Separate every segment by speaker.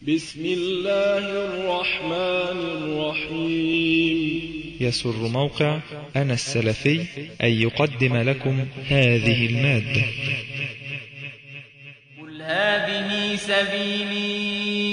Speaker 1: بسم الله الرحمن الرحيم.
Speaker 2: يسر موقع أنا السلفي أن يقدم لكم هذه المادة.
Speaker 3: قل هذه سبيلي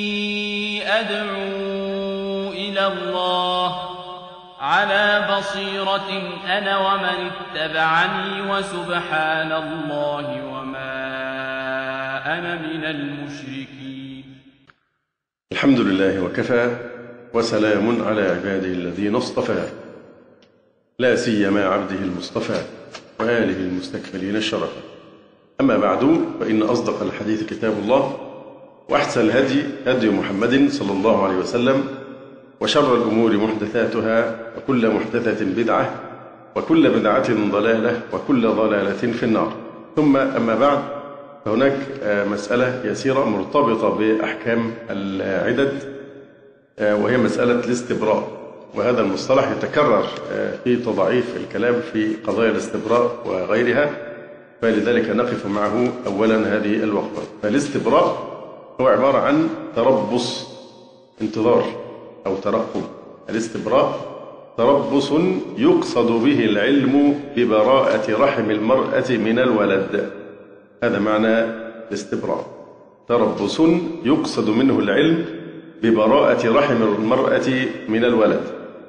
Speaker 3: أدعو إلى الله على بصيرة أنا ومن اتبعني وسبحان الله وما أنا من المشركين.
Speaker 4: الحمد لله وكفى، وسلام على عباده الذين اصطفى، لا سيما عبده المصطفى وآله المستكملين الشرفا. أما بعد، فإن أصدق الحديث كتاب الله، وأحسن الهدي هدي محمد صلى الله عليه وسلم، وشر الأمور محدثاتها، وكل محدثة بدعة، وكل بدعة ضلالة، وكل ضلالة في النار. ثم أما بعد، فهناك مسألة يسيرة مرتبطة بأحكام العدد، وهي مسألة الاستبراء. وهذا المصطلح يتكرر في تضعيف الكلام في قضايا الاستبراء وغيرها، فلذلك نقف معه أولا هذه الوقفة. فالاستبراء هو عبارة عن تربص، انتظار أو ترقب. الاستبراء تربص يقصد به العلم ببراءة رحم المرأة من الولد. هذا معنى الاستبراء، تربص يقصد منه العلم ببراءة رحم المرأة من الولد.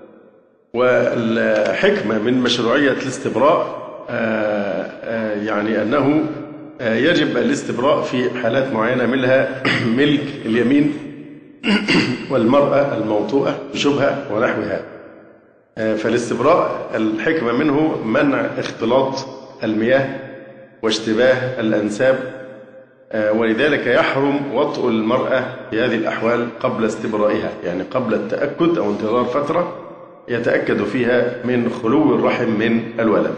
Speaker 4: والحكمة من مشروعية الاستبراء يعني أنه يجب الاستبراء في حالات معينة، منها ملك اليمين والمرأة الموطوءة بشبهة ونحوها. فالاستبراء الحكمة منه منع اختلاط المياه واشتباه الأنساب، ولذلك يحرم وطء المرأة في هذه الأحوال قبل استبرائها، يعني قبل التأكد أو انتظار فترة يتأكد فيها من خلو الرحم من الولد.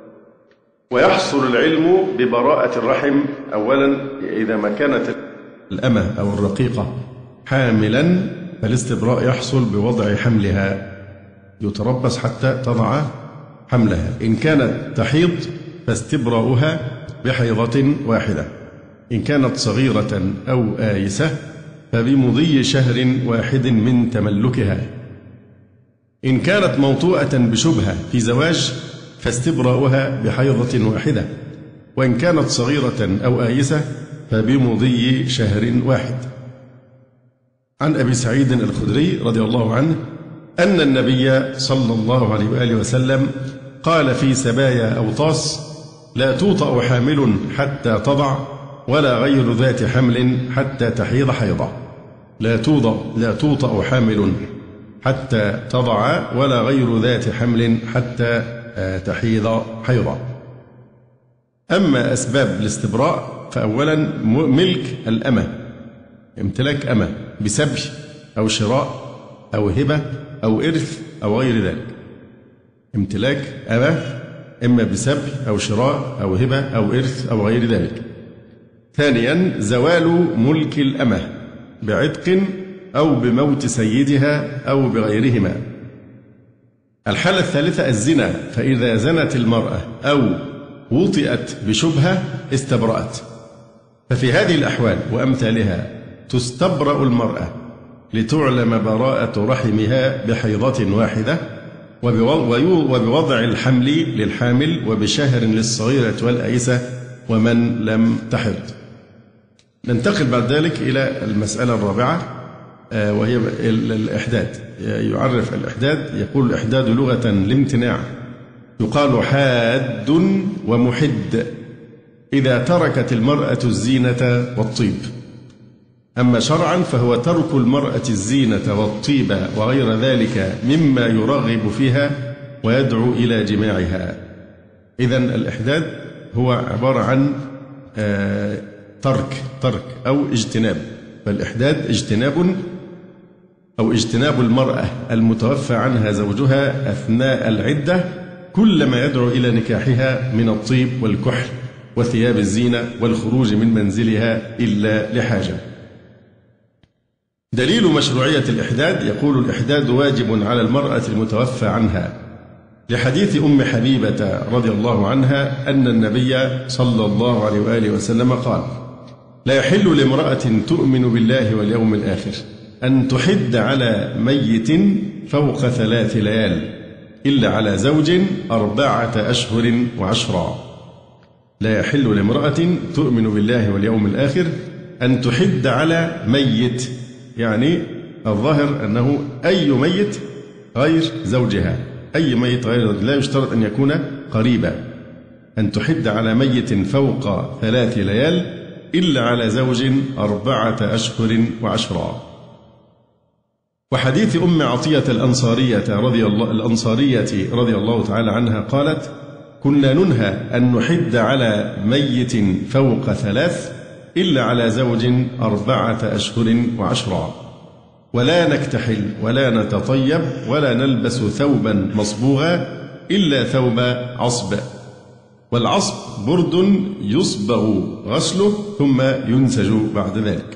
Speaker 4: ويحصل العلم ببراءة الرحم أولا إذا ما كانت الأمة أو الرقيقة حاملا، فالاستبراء يحصل بوضع حملها، يتربص حتى تضع حملها. إن كانت تحيض فاستبراؤها بحيضة واحدة. إن كانت صغيرة أو آيسة فبمضي شهر واحد من تملكها. إن كانت موطوءة بشبهة في زواج فاستبراؤها بحيضة واحدة. وإن كانت صغيرة أو آيسة فبمضي شهر واحد. عن أبي سعيد الخدري رضي الله عنه أن النبي صلى الله عليه وآله وسلم قال في سبايا أوطاس: لا توطأ حامل حتى تضع، ولا غير ذات حمل حتى تحيض حيضة. لا توطأ حامل حتى تضع، ولا غير ذات حمل حتى تحيض حيضة. أما أسباب الاستبراء، فأولا ملك الأمة، امتلاك أمة بسبي أو شراء أو هبة أو إرث أو غير ذلك. امتلاك أمة إما بسبي أو شراء أو هبة أو إرث أو غير ذلك. ثانيا زوال ملك الأمة بعتق أو بموت سيدها أو بغيرهما. الحالة الثالثة الزنا، فإذا زنت المرأة أو وطئت بشبهة استبرأت. ففي هذه الأحوال وأمثالها تستبرأ المرأة لتعلم براءة رحمها بحيضة واحدة، وبوضع الحمل للحامل، وبشهر للصغيرة والآيسة ومن لم تحض. ننتقل بعد ذلك إلى المسألة الرابعة، وهي الإحداد. يعرف الإحداد، يقول الإحداد لغة الامتناع، يقال حاد ومحد إذا تركت المرأة الزينة والطيب. أما شرعا فهو ترك المرأة الزينة والطيب وغير ذلك مما يرغب فيها ويدعو إلى جماعها. إذن الإحداد هو عبارة عن ترك أو اجتناب. فالإحداد اجتناب المرأة المتوفى عنها زوجها أثناء العدة كل ما يدعو إلى نكاحها من الطيب والكحل وثياب الزينة والخروج من منزلها إلا لحاجة. دليل مشروعية الإحداد، يقول الإحداد واجب على المرأة المتوفى عنها لحديث أم حبيبة رضي الله عنها أن النبي صلى الله عليه وآله وسلم قال: لا يحل لامرأة تؤمن بالله واليوم الآخر أن تحد على ميت فوق 3 ليال إلا على زوج 4 أشهر وعشرا. لا يحل لامرأة تؤمن بالله واليوم الآخر أن تحد على ميت، يعني الظاهر أنه أي ميت غير زوجها، أي ميت غير زوجها، لا يشترط أن يكون قريبا. أن تحد على ميت فوق 3 ليال إلا على زوج 4 أشهر وعشرا. وحديث أم عطية الأنصارية رضي الله تعالى عنها قالت: كنا ننهى أن نحد على ميت فوق 3 إلا على زوج 4 أشهر وعشرا، ولا نكتحل ولا نتطيب ولا نلبس ثوبا مصبوغا إلا ثوب عصب، والعصب برد يصبغ غسله ثم ينسج بعد ذلك.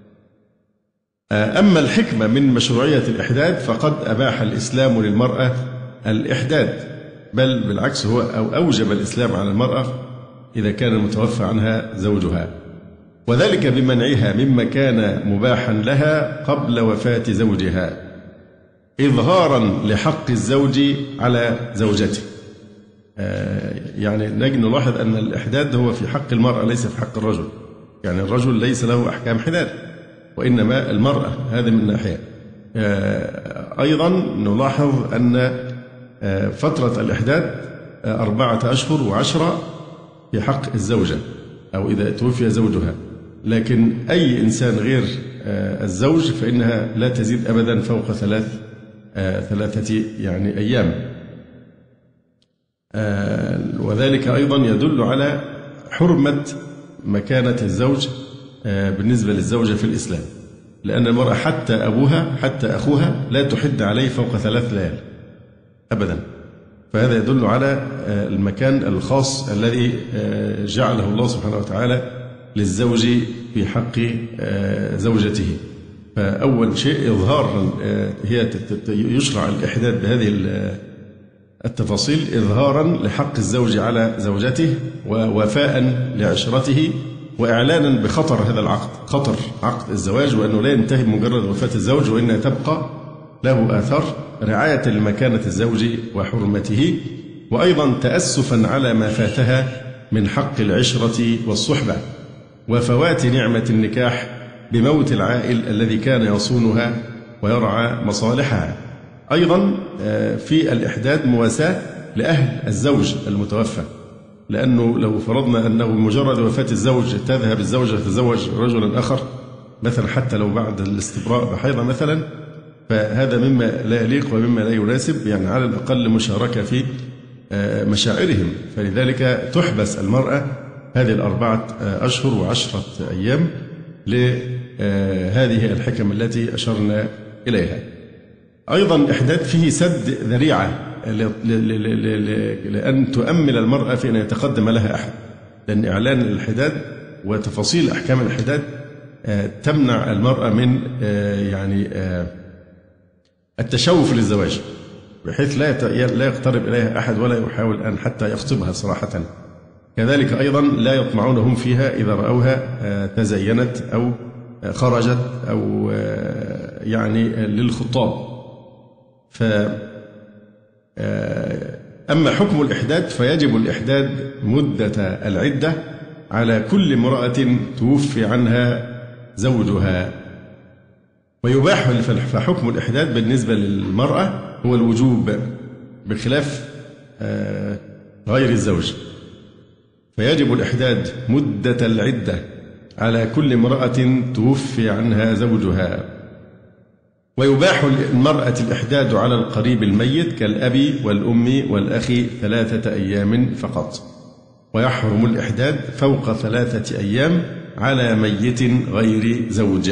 Speaker 4: أما الحكمة من مشروعية الإحداد فقد أباح الإسلام للمرأة الإحداد، بل بالعكس هو أوجب الإسلام على المرأة إذا كان المتوفى عنها زوجها، وذلك بمنعها مما كان مباحا لها قبل وفاة زوجها، إظهارا لحق الزوج على زوجته. يعني نلاحظ أن الإحداد هو في حق المرأة ليس في حق الرجل، يعني الرجل ليس له أحكام حداد وإنما المرأة، هذا من ناحية. أيضا نلاحظ أن فترة الإحداد 4 أشهر وعشرة في حق الزوجة أو إذا توفي زوجها، لكن أي إنسان غير الزوج فإنها لا تزيد أبدا فوق 3 يعني أيام. وذلك أيضا يدل على حرمة مكانة الزوج بالنسبة للزوجة في الإسلام، لأن المرأة حتى أبوها حتى أخوها لا تحد عليه فوق 3 ليال أبدا. فهذا يدل على المكان الخاص الذي جعله الله سبحانه وتعالى للزوج في حق زوجته. فأول شيء إظهار، هي يشرع الإحداد بهذه التفاصيل إظهارا لحق الزوج على زوجته ووفاء لعشرته، وإعلانا بخطر هذا العقد، خطر عقد الزواج، وأنه لا ينتهي بمجرد وفاة الزوج وإنها تبقى له آثار، رعاية لمكانة الزوج وحرمته، وأيضا تأسفا على ما فاتها من حق العشرة والصحبة وفوات نعمة النكاح بموت العائل الذي كان يصونها ويرعى مصالحها. أيضا في الإحداد مواساة لأهل الزوج المتوفى، لأنه لو فرضنا أنه بمجرد وفاة الزوج تذهب الزوجة تتزوج رجلا آخر مثلا حتى لو بعد الاستبراء بحيضة مثلا، فهذا مما لا يليق ومما لا يناسب، يعني على الأقل مشاركة في مشاعرهم. فلذلك تحبس المرأة هذه 4 أشهر و10 أيام لهذه الحكم التي أشرنا إليها. أيضا إحداد فيه سد ذريعة لأن تؤمل المرأة في أن يتقدم لها أحد، لأن إعلان الإحداد وتفاصيل أحكام الإحداد تمنع المرأة من يعني التشوف للزواج، بحيث لا يقترب إليها أحد ولا يحاول أن حتى يخطبها صراحة. كذلك أيضا لا يطمعون هم فيها إذا رأوها تزينت أو خرجت أو يعني للخطاب. أما حكم الإحداد فيجب الإحداد مدة العدة على كل امرأة توفي عنها زوجها، ويباح فحكم الإحداد بالنسبة للمرأة هو الوجوب بخلاف غير الزوج، فيجب الإحداد مدة العدة على كل امرأة توفي عنها زوجها. ويباح للمرأة الإحداد على القريب الميت كالأب والأم والأخ 3 أيام فقط، ويحرم الإحداد فوق 3 أيام على ميت غير زوج.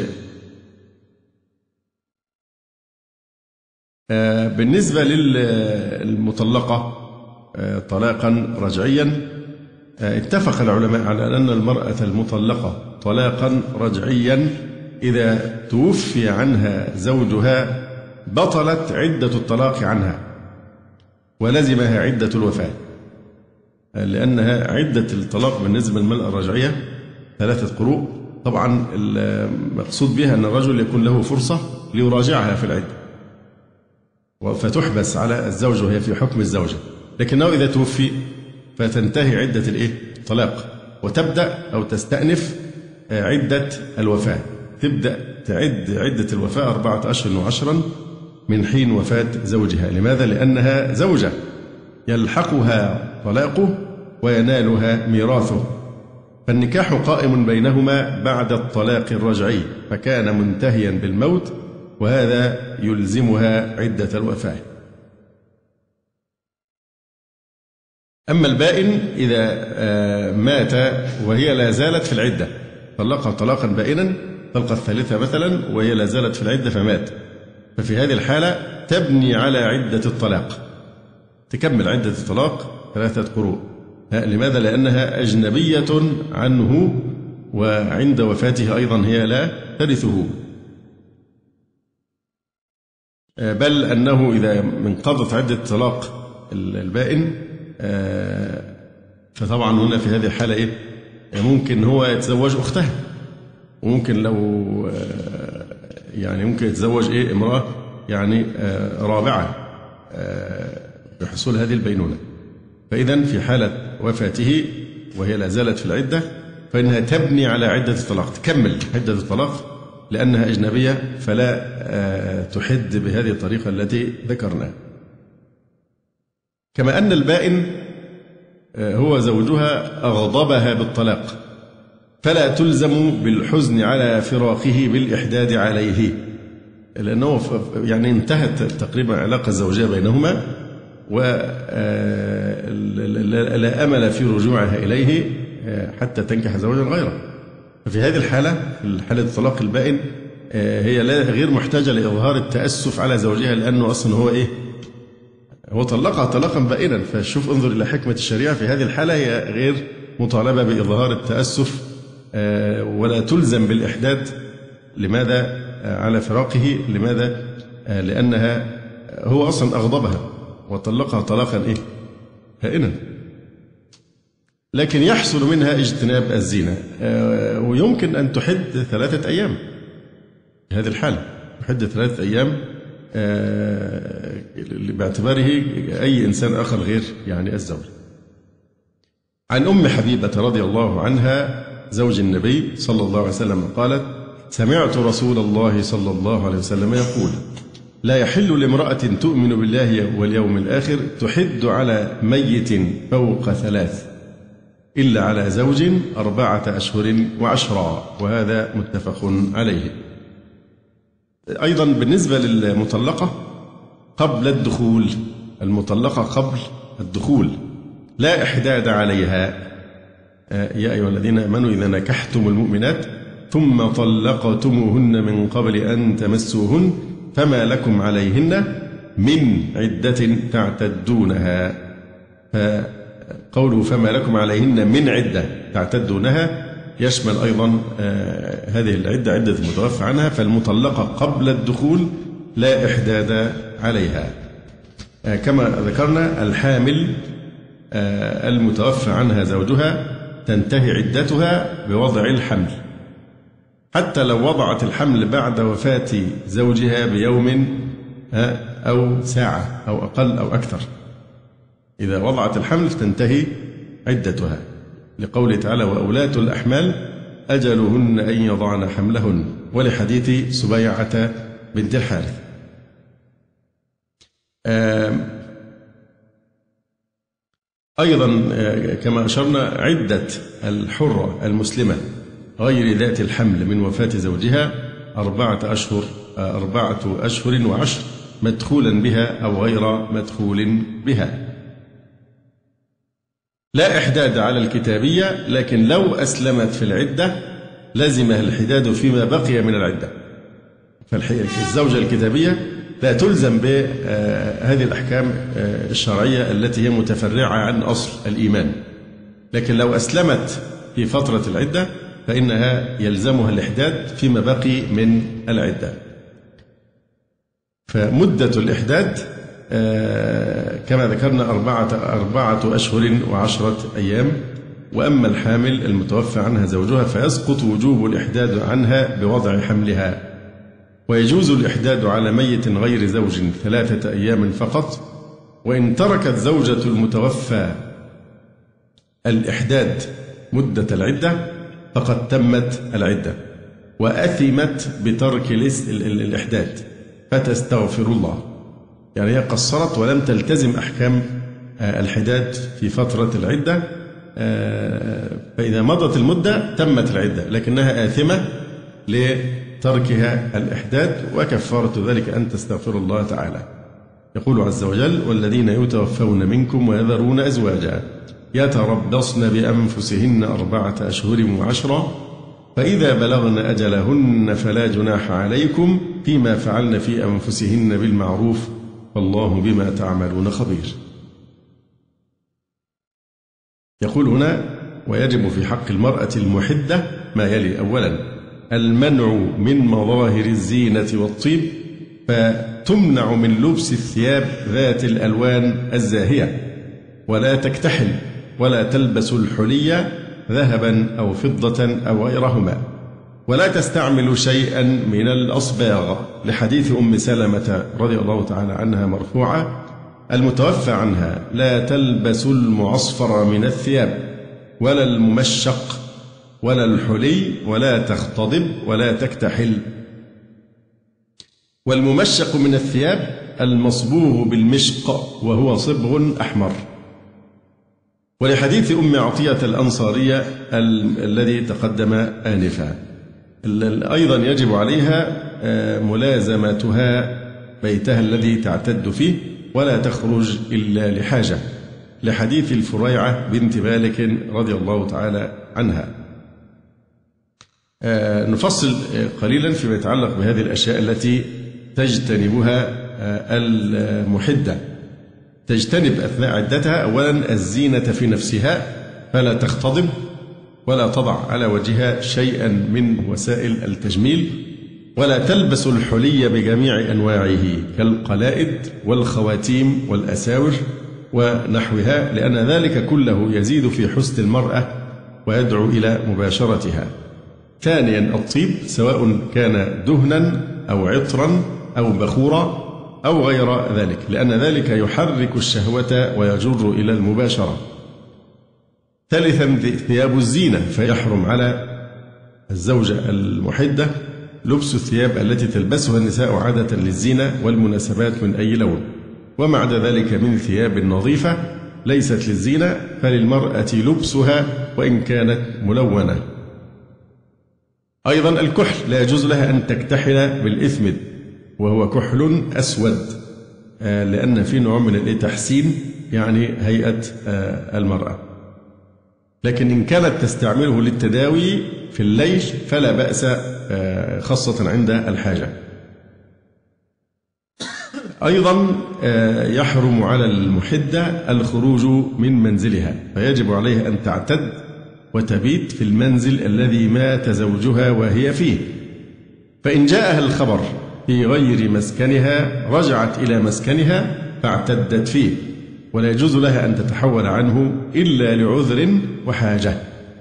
Speaker 4: بالنسبة للمطلقة طلاقا رجعيا، اتفق العلماء على أن المرأة المطلقة طلاقا رجعيا إذا توفي عنها زوجها بطلت عدة الطلاق عنها ولزمها عدة الوفاة، لأنها عدة الطلاق بالنسبة للمرأة الرجعية 3 قروء، طبعا المقصود بها أن الرجل يكون له فرصة ليراجعها في العدة، فتحبس على الزوجة وهي في حكم الزوجة، لكنه إذا توفي فتنتهي عدة الطلاق وتبدأ أو تستأنف عدة الوفاة. تبدأ تعد عدة الوفاة 4 أشهر و10 من حين وفاة زوجها. لماذا؟ لأنها زوجة يلحقها طلاقه وينالها ميراثه، فالنكاح قائم بينهما بعد الطلاق الرجعي، فكان منتهيا بالموت، وهذا يلزمها عدة الوفاة. أما البائن إذا مات وهي لا زالت في العدة، طلقها طلاقا بائنا، طلقة الثالثة مثلا وهي لا زالت في العدة فمات، ففي هذه الحالة تبني على عدة الطلاق، تكمل عدة الطلاق 3 قروء. لماذا؟ لأنها أجنبية عنه، وعند وفاته أيضا هي لا ترثه، بل أنه إذا انقضت عدة طلاق البائن فطبعا هنا في هذه الحالة ممكن هو يتزوج أختها، وممكن لو يعني ممكن يتزوج امرأة يعني رابعة بحصول هذه البينونة. فإذا في حالة وفاته وهي لا زالت في العدة فإنها تبني على عدة الطلاق، تكمل عدة الطلاق لأنها أجنبية، فلا تحد بهذه الطريقة التي ذكرناها. كما أن البائن هو زوجها أغضبها بالطلاق، فلا تلزم بالحزن على فراقه بالإحداد عليه، لأنه يعني انتهت تقريبا العلاقة الزوجية بينهما، ولا أمل في رجوعها إليه حتى تنكح زوجا غيره. ففي هذه الحالة، في حالة الطلاق البائن، هي غير محتاجة لإظهار التأسف على زوجها، لأنه أصلا هو طلقها طلاقا بائنا. فشوف انظر إلى حكمة الشريعة في هذه الحالة، هي غير مطالبة بإظهار التأسف ولا تلزم بالإحداد. لماذا؟ على فراقه. لماذا؟ لأنها هو أصلا أغضبها وطلقها طلاقا بائنا، لكن يحصل منها اجتناب الزينة، ويمكن أن تحد 3 أيام في هذه الحالة، تحد 3 أيام باعتباره أي إنسان آخر غير يعني الزوج. عن أم حبيبة رضي الله عنها زوج النبي صلى الله عليه وسلم قالت: سمعت رسول الله صلى الله عليه وسلم يقول: لا يحل لامرأة تؤمن بالله واليوم الآخر تحد على ميت فوق 3 إلا على زوج 4 أشهر و10، وهذا متفق عليه. أيضا بالنسبة للمطلقة قبل الدخول، المطلقة قبل الدخول لا إحداد عليها. يا أيها الذين آمنوا إذا نكحتم المؤمنات ثم طلقتموهن من قبل أن تمسوهن فما لكم عليهن من عدة تعتدونها. فقوله فما لكم عليهن من عدة تعتدونها يشمل أيضا هذه العدة، عدة المتوفى عنها. فالمطلقة قبل الدخول لا إحداد عليها. كما ذكرنا الحامل المتوفى عنها زوجها تنتهي عدتها بوضع الحمل، حتى لو وضعت الحمل بعد وفاة زوجها بيوم أو ساعة أو أقل أو أكثر. إذا وضعت الحمل تنتهي عدتها، لقوله تعالى: وأولاة الأحمال أجلهن أن يضعن حملهن، ولحديث سبيعة بنت الحارث. أيضا كما أشرنا عدة الحرة المسلمة غير ذات الحمل من وفاة زوجها 4 أشهر و10 مدخولا بها أو غير مدخول بها. لا إحداد على الكتابية، لكن لو أسلمت في العدة لزمها الحداد فيما بقي من العدة. فالزوجة الكتابية لا تلزم بهذه الأحكام الشرعية التي هي متفرعة عن أصل الإيمان، لكن لو أسلمت في فترة العدة فإنها يلزمها الإحداد فيما بقي من العدة. فمدة الإحداد كما ذكرنا 4 أشهر و10 أيام، وأما الحامل المتوفى عنها زوجها فيسقط وجوب الإحداد عنها بوضع حملها. ويجوز الإحداد على ميت غير زوج 3 أيام فقط. وإن تركت زوجة المتوفى الإحداد مدة العدة فقد تمت العدة وأثمت بترك الإحداد فتستغفر الله. يعني هي قصرت ولم تلتزم أحكام الحداد في فترة العدة، فإذا مضت المدة تمت العدة، لكنها آثمة لتركها الإحداد، وكفارة ذلك أن تستغفر الله تعالى. يقول عز وجل: والذين يتوفون منكم ويذرون أزواجا يتربصن بأنفسهن 4 أشهر و10، فإذا بلغن أجلهن فلا جناح عليكم فيما فعلن في أنفسهن بالمعروف والله بما تعملون خبير. يقول هنا: ويجب في حق المرأة المحدة ما يلي: أولا المنع من مظاهر الزينة والطيب، فتمنع من لبس الثياب ذات الألوان الزاهية، ولا تكتحل ولا تلبس الحلي ذهبا أو فضة أو غيرهما، ولا تستعمل شيئا من الأصباغ، لحديث أم سلمة رضي الله تعالى عنها مرفوعة: المتوفى عنها لا تلبس المعصفر من الثياب ولا الممشق ولا الحلي ولا تختضب ولا تكتحل. والممشق من الثياب المصبوغ بالمشق وهو صبغ أحمر. ولحديث أم عطية الأنصارية الذي تقدم آنفا. أيضا يجب عليها ملازمتها بيتها الذي تعتد فيه ولا تخرج إلا لحاجة، لحديث الفريعة بنت مالك رضي الله تعالى عنها. نفصل قليلا فيما يتعلق بهذه الأشياء التي تجتنبها المحدة. تجتنب أثناء عدتها: أولا الزينة في نفسها، فلا تختضب ولا تضع على وجهها شيئا من وسائل التجميل، ولا تلبس الحلي بجميع أنواعه كالقلائد والخواتيم والأساور ونحوها، لأن ذلك كله يزيد في حسن المرأة ويدعو إلى مباشرتها. ثانيا الطيب، سواء كان دهنا أو عطرا أو بخورا أو غير ذلك، لأن ذلك يحرك الشهوة ويجر إلى المباشرة. ثالثا ثياب الزينة، فيحرم على الزوجة المحدة لبس الثياب التي تلبسها النساء عادة للزينة والمناسبات من أي لون، وما عدا ذلك من ثياب نظيفة ليست للزينة فللمرأة لبسها وإن كانت ملونة. أيضا الكحل، لا يجوز لها أن تكتحل بالإثمد وهو كحل أسود، لأن في نوع من التحسين يعني هيئة المرأة، لكن إن كانت تستعمله للتداوي في الليل فلا بأس، خاصة عند الحاجة. أيضا يحرم على المحدة الخروج من منزلها، فيجب عليها أن تعتد وتبيت في المنزل الذي مات زوجها وهي فيه، فإن جاءها الخبر في غير مسكنها رجعت إلى مسكنها فاعتدت فيه، ولا يجوز لها أن تتحول عنه إلا لعذر وحاجة.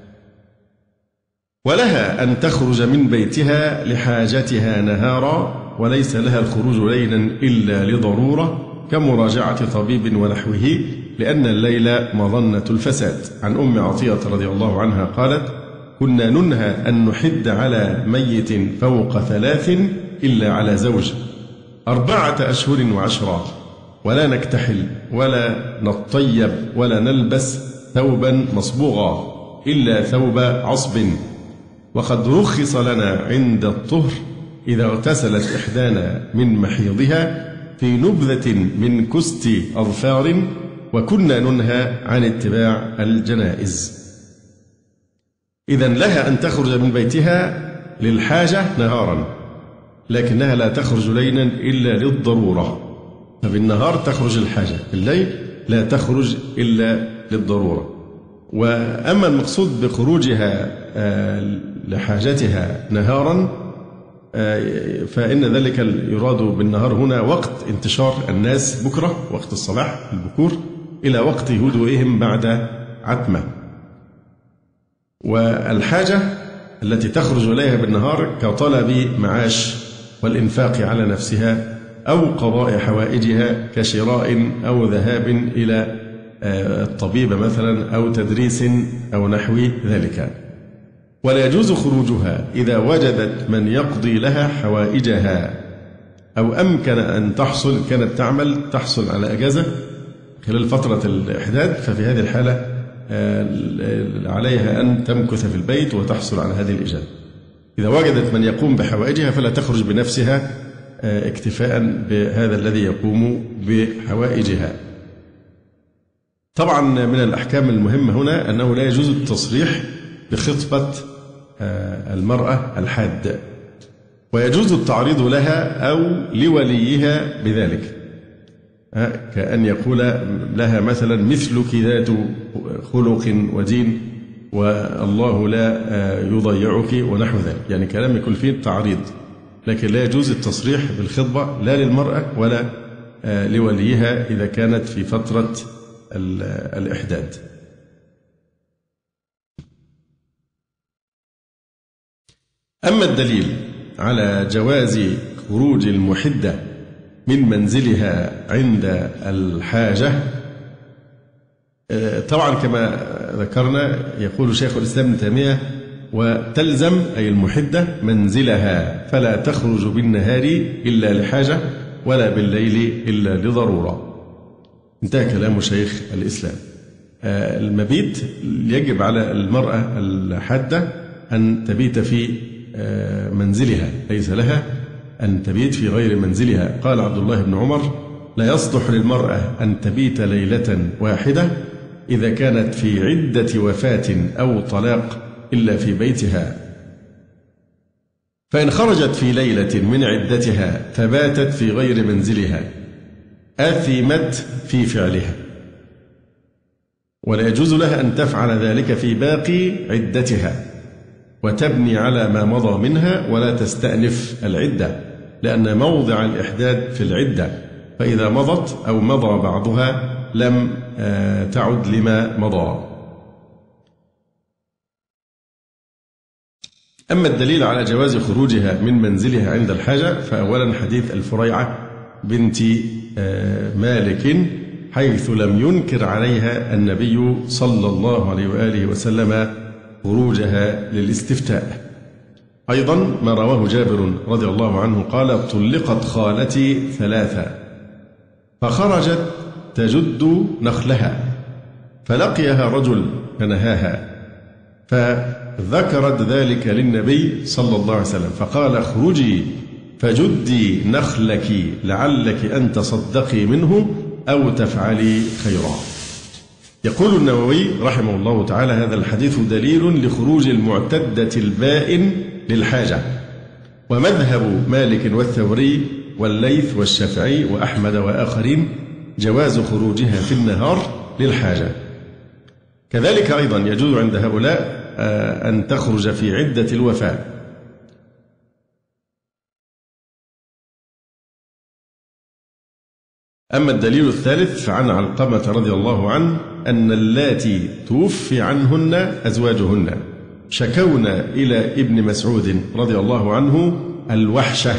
Speaker 4: ولها أن تخرج من بيتها لحاجتها نهارا، وليس لها الخروج ليلا إلا لضرورة كمراجعة طبيب ونحوه، لأن الليل مظنة الفساد. عن أم عطية رضي الله عنها قالت: كنا ننهى أن نحد على ميت فوق 3 إلا على زوج 4 أشهر و10، ولا نكتحل ولا نطيب ولا نلبس ثوبا مصبوغا إلا ثوب عصب، وقد رخص لنا عند الطهر إذا اغتسلت إحدانا من محيضها في نبذة من كست أظفار، وكنا ننهى عن اتباع الجنائز. إذن لها أن تخرج من بيتها للحاجة نهارا، لكنها لا تخرج ليلا إلا للضرورة، فبالنهار تخرج الحاجة، في الليل لا تخرج إلا للضرورة. وأما المقصود بخروجها لحاجتها نهارا فإن ذلك يراد بالنهار هنا وقت انتشار الناس بكرة، وقت الصباح البكور، إلى وقت هدوئهم بعد عتمة. والحاجة التي تخرج إليها بالنهار كطلب معاش والإنفاق على نفسها أو قضاء حوائجها كشراء أو ذهاب إلى الطبيب مثلا أو تدريس أو نحو ذلك. ولا يجوز خروجها إذا وجدت من يقضي لها حوائجها أو أمكن أن تحصل، كانت تحصل على أجازة خلال فترة الإحداد، ففي هذه الحالة عليها أن تمكث في البيت وتحصل على هذه الإجازة. إذا وجدت من يقوم بحوائجها فلا تخرج بنفسها اكتفاء بهذا الذي يقوم بحوائجها. طبعا من الأحكام المهمة هنا أنه لا يجوز التصريح بخطبة المرأة الحادة، ويجوز التعريض لها أو لوليها بذلك، كأن يقول لها مثلا مثلك ذات خلق ودين والله لا يضيعك ونحو ذلك، يعني كلام يكون فيه تعريض، لكن لا يجوز التصريح بالخطبة لا للمرأة ولا لوليها إذا كانت في فترة الإحداد. أما الدليل على جواز خروج المحدة من منزلها عند الحاجة، طبعا كما ذكرنا يقول شيخ الإسلام ابن تيمية: وتلزم أي المحدة منزلها فلا تخرج بالنهار إلا لحاجة ولا بالليل إلا لضرورة. انتهى كلام شيخ الإسلام. المبيت يجب على المرأة الحادة أن تبيت في منزلها، ليس لها أن تبيت في غير منزلها. قال عبد الله بن عمر: لا يصلح للمرأة أن تبيت ليلة واحدة إذا كانت في عدة وفاة أو طلاق إلا في بيتها، فإن خرجت في ليلة من عدتها فباتت في غير منزلها آثمت في فعلها، ولا يجوز لها أن تفعل ذلك في باقي عدتها وتبني على ما مضى منها ولا تستأنف العدة، لأن موضع الإحداد في العدة، فإذا مضت أو مضى بعضها لم تعد لما مضى. أما الدليل على جواز خروجها من منزلها عند الحاجة، فأولا حديث الفريعة بنت مالك حيث لم ينكر عليها النبي صلى الله عليه وآله وسلم خروجها للاستفتاء. أيضا ما رواه جابر رضي الله عنه قال: طلقت خالتي 3 فخرجت تجد نخلها فلقيها رجل فنهاها، فذكرت ذلك للنبي صلى الله عليه وسلم فقال: اخرجي فجدي نخلك لعلك أن تصدقي منه أو تفعلي خيرا. يقول النووي رحمه الله تعالى: هذا الحديث دليل لخروج المعتدة البائن للحاجة، ومذهب مالك والثوري والليث والشافعي وأحمد وآخرين جواز خروجها في النهار للحاجة. كذلك أيضا يجوز عند هؤلاء أن تخرج في عدة الوفاة. أما الدليل الثالث فعن علقمة رضي الله عنه أن اللاتي توفي عنهن أزواجهن شكون إلى ابن مسعود رضي الله عنه الوحشة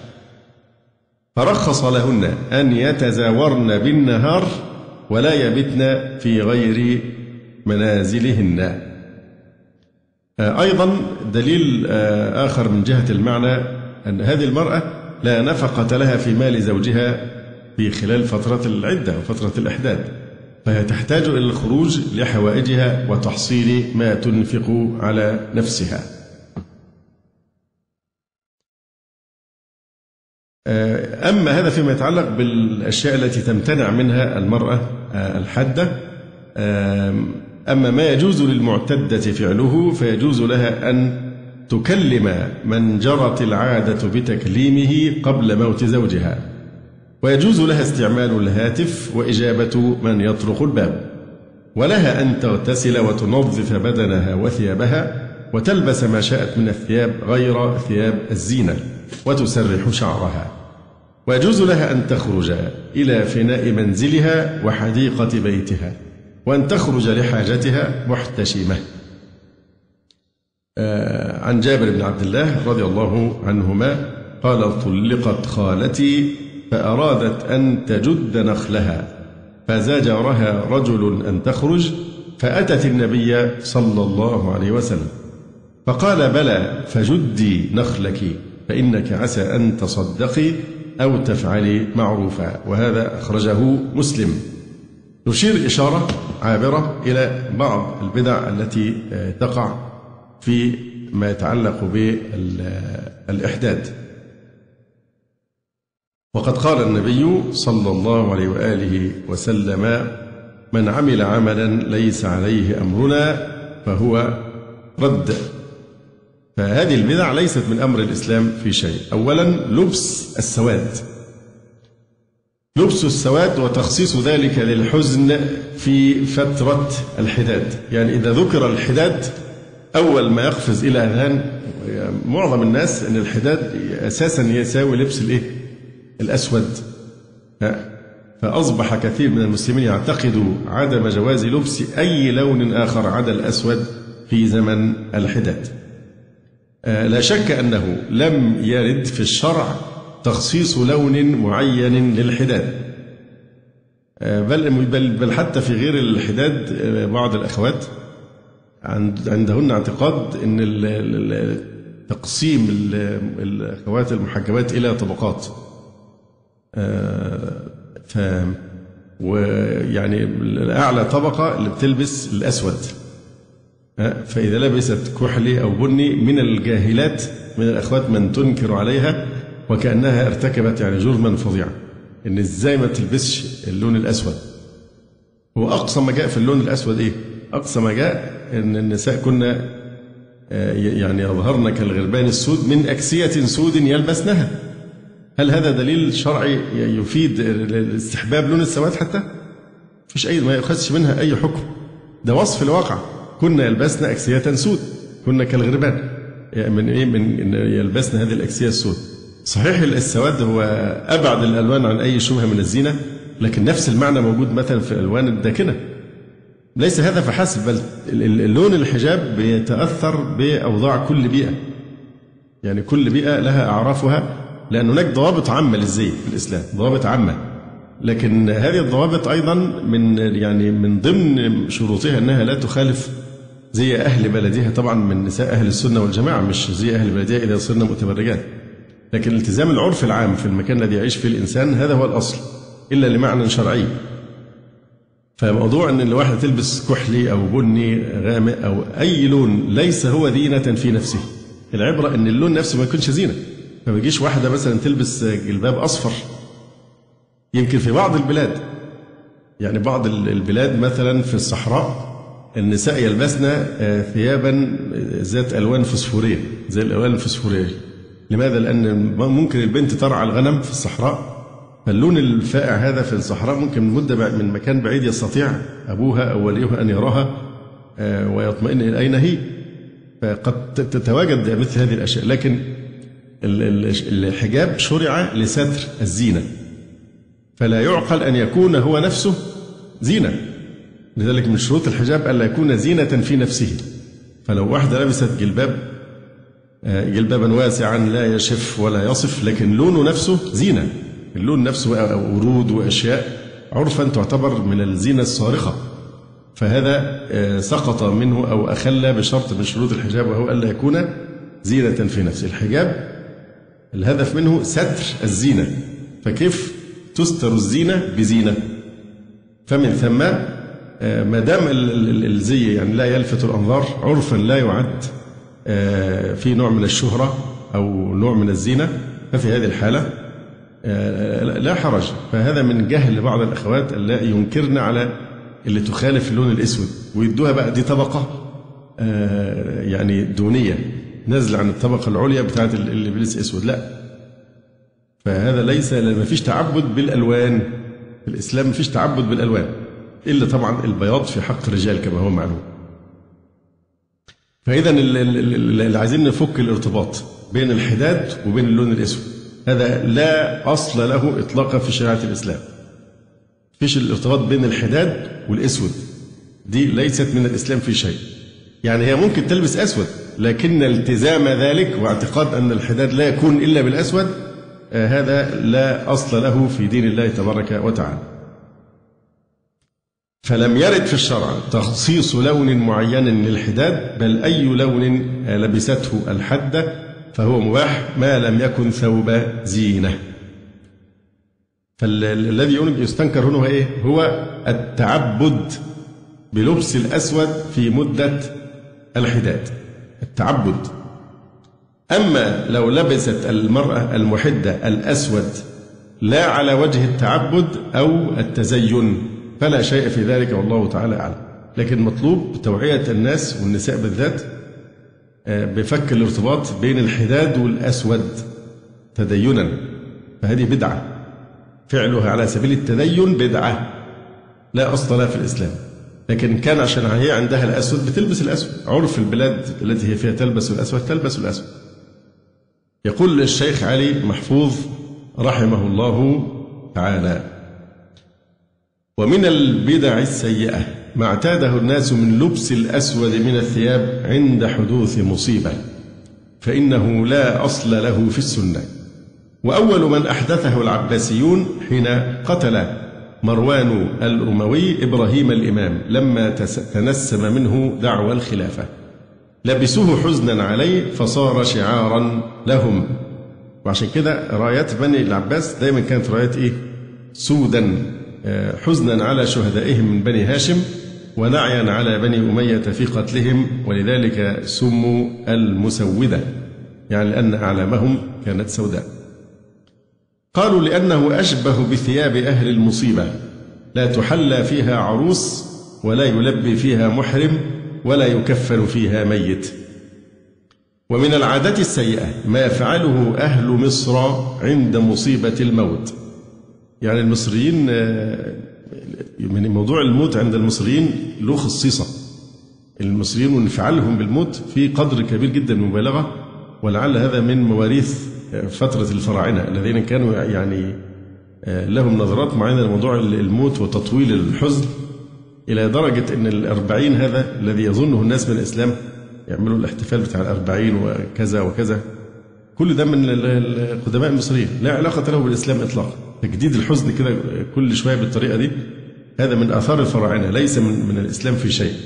Speaker 4: فرخص لهن أن يتزاورن بالنهار ولا يبتن في غير منازلهن. أيضا دليل آخر من جهة المعنى أن هذه المرأة لا نفقة لها في مال زوجها في خلال فترة العدة وفترة الإحداد، فهي تحتاج إلى الخروج لحوائجها وتحصيل ما تنفق على نفسها. أما هذا فيما يتعلق بالأشياء التي تمتنع منها المرأة الحادة. أما ما يجوز للمعتدة فعله فيجوز لها أن تكلم من جرت العادة بتكليمه قبل موت زوجها، ويجوز لها استعمال الهاتف وإجابة من يطرق الباب، ولها أن تغتسل وتنظف بدنها وثيابها وتلبس ما شاءت من الثياب غير ثياب الزينة وتسرح شعرها، ويجوز لها أن تخرج إلى فناء منزلها وحديقة بيتها، وأن تخرج لحاجتها محتشمة. عن جابر بن عبد الله رضي الله عنهما قال: طلقت خالتي فأرادت أن تجد نخلها فزجرها رجل أن تخرج، فأتت النبي صلى الله عليه وسلم فقال: بلى، فجدي نخلك فإنك عسى أن تصدقي أو تفعلي معروفا. وهذا أخرجه مسلم. نشير إشارة عابرة إلى بعض البدع التي تقع في ما يتعلق بالإحداد. وقد قال النبي صلى الله عليه وآله وسلم: من عمل عملا ليس عليه أمرنا فهو رد. فهذه البدع ليست من أمر الإسلام في شيء. أولا، لبس السواد، لبس السواد وتخصيص ذلك للحزن في فترة الحداد. يعني إذا ذكر الحداد أول ما يقفز إلى أذهان معظم الناس أن الحداد أساسا يساوي لبس الأسود، فأصبح كثير من المسلمين يعتقدوا عدم جواز لبس أي لون آخر عدا الأسود في زمن الحداد. لا شك أنه لم يرد في الشرع تخصيص لون معين للحداد، بل حتى في غير الحداد بعض الأخوات عندهن اعتقاد أن تقسيم الأخوات المحجبات إلى طبقات، ويعني أعلى طبقة اللي بتلبس الأسود، فإذا لبست كحلي أو بني من الجاهلات من الأخوات من تنكر عليها وكأنها ارتكبت يعني جرما فظيعا، إن إزاي ما تلبسش اللون الأسود. هو أقصى ما جاء في اللون الأسود إيه؟ أقصى ما جاء إن النساء كنا يعني يظهرن كالغربان السود من أكسية سود يلبسنها. هل هذا دليل شرعي يفيد استحباب لون السواد؟ حتى مفيش أي، ما يؤخذش منها أي حكم، ده وصف الواقع. كنا يلبسنا أكسية سود، كنا كالغربان، من إيه؟ من يلبسنا هذه الأكسية السود. صحيح السواد هو أبعد الألوان عن أي شبهة من الزينة، لكن نفس المعنى موجود مثلا في الألوان الداكنة. ليس هذا فحسب، بل اللون الحجاب بيتأثر بأوضاع كل بيئة، يعني كل بيئة لها أعرافها، لأن هناك ضوابط عامة للزي في الإسلام، ضوابط عامة، لكن هذه الضوابط أيضا من ضمن شروطها أنها لا تخالف زي أهل بلدها، طبعا من نساء أهل السنة والجماعة، مش زي أهل بلدها إذا صرنا متبرجات، لكن التزام العرف العام في المكان الذي يعيش فيه الإنسان هذا هو الأصل، إلا لمعنى شرعي. فموضوع أن الواحد تلبس كحلي أو بني غامق أو أي لون ليس هو زينة في نفسه، العبرة أن اللون نفسه ما يكونش زينة. ما بيجيش واحدة مثلا تلبس جلباب أصفر، يمكن في بعض البلاد، يعني بعض البلاد مثلا في الصحراء النساء يلبسن ثيابا ذات ألوان فسفورية زي الألوان الفسفورية. لماذا؟ لأن ممكن البنت ترعى الغنم في الصحراء، فاللون الفائع هذا في الصحراء ممكن من مكان بعيد يستطيع أبوها أو وليها أن يراها ويطمئن إلى أين هي، فقد تتواجد مثل هذه الأشياء. لكن الحجاب شرع لستر الزينة، فلا يعقل أن يكون هو نفسه زينة. لذلك من شروط الحجاب ألا يكون زينة في نفسه. فلو واحدة لبست جلبابا واسعا لا يشف ولا يصف، لكن لونه نفسه زينة، اللون نفسه ورود وأشياء عرفا تعتبر من الزينة الصارخة، فهذا سقط منه أو أخل بشرط من شروط الحجاب، وهو ألا يكون زينة في نفسه. الحجاب الهدف منه ستر الزينة، فكيف تستر الزينة بزينة؟ فمن ثم ما دام الزي يعني لا يلفت الأنظار عرفا، لا يعد في نوع من الشهرة أو نوع من الزينة، ففي هذه الحالة لا حرج. فهذا من جهل بعض الأخوات ألا ينكرن على اللي تخالف اللون الأسود ويدوها بقى دي طبقة يعني دونية نزل عن الطبقة العليا بتاعت اللي بيلبس أسود. لا، فهذا ليس، ما فيش تعبد بالألوان في الإسلام، ما فيش تعبد بالألوان إلا طبعا البياض في حق الرجال كما هو معلوم. فإذا اللي عايزين نفك الارتباط بين الحداد وبين اللون الأسود، هذا لا أصل له إطلاقا في شريعة الإسلام. فيش الارتباط بين الحداد والأسود، دي ليست من الإسلام في شيء. يعني هي ممكن تلبس أسود، لكن التزام ذلك واعتقاد أن الحداد لا يكون إلا بالأسود هذا لا أصل له في دين الله تبارك وتعالى. فلم يرد في الشرع تخصيص لون معين للحداد، بل أي لون لبسته الحدة فهو مباح ما لم يكن ثوب زينة. فالذي يستنكر هنا هو إيه؟ هو التعبد بلبس الأسود في مدة الحداد، التعبد. أما لو لبست المرأة المحدة الأسود لا على وجه التعبد أو التزين فلا شيء في ذلك والله تعالى أعلم. لكن مطلوب توعية الناس والنساء بالذات بفك الارتباط بين الحداد والأسود تدينا، فهذه بدعة، فعلها على سبيل التدين بدعة لا أصل لها في الإسلام. لكن كان عشان هي عندها الأسود بتلبس الأسود، عرف البلاد التي هي فيها تلبس الأسود تلبس الأسود. يقول الشيخ علي محفوظ رحمه الله تعالى: ومن البدع السيئة ما اعتاده الناس من لبس الأسود من الثياب عند حدوث مصيبة، فإنه لا أصل له في السنة. وأول من أحدثه العباسيون حين قتل مروان الأموي إبراهيم الإمام لما تنسم منه دعوى الخلافة، لبسوه حزنا عليه فصار شعارا لهم. وعشان كده رايات بني العباس دايما كانت رايات إيه؟ سودا، حزنا على شهدائهم من بني هاشم ونعيا على بني أمية في قتلهم، ولذلك سموا المسودة، يعني لأن أعلامهم كانت سوداء. قالوا لأنه أشبه بثياب أهل المصيبة، لا تحلى فيها عروس ولا يلبي فيها محرم ولا يكفن فيها ميت. ومن العادات السيئة ما يفعله أهل مصر عند مصيبة الموت. يعني المصريين من موضوع الموت عند المصريين له خصيصة، المصريين وانفعالهم بالموت في قدر كبير جدا من المبالغة، ولعل هذا من مواريث فترة الفراعنة الذين كانوا يعني لهم نظرات معينة لموضوع الموت وتطويل الحزن، إلى درجة أن الأربعين هذا الذي يظنه الناس من الإسلام يعملوا الاحتفال بتاع الأربعين وكذا وكذا، كل ده من القدماء المصريين لا علاقة له بالإسلام إطلاقا. تجديد الحزن كده كل شوية بالطريقة دي هذا من آثار الفراعنة، ليس من الإسلام في شيء.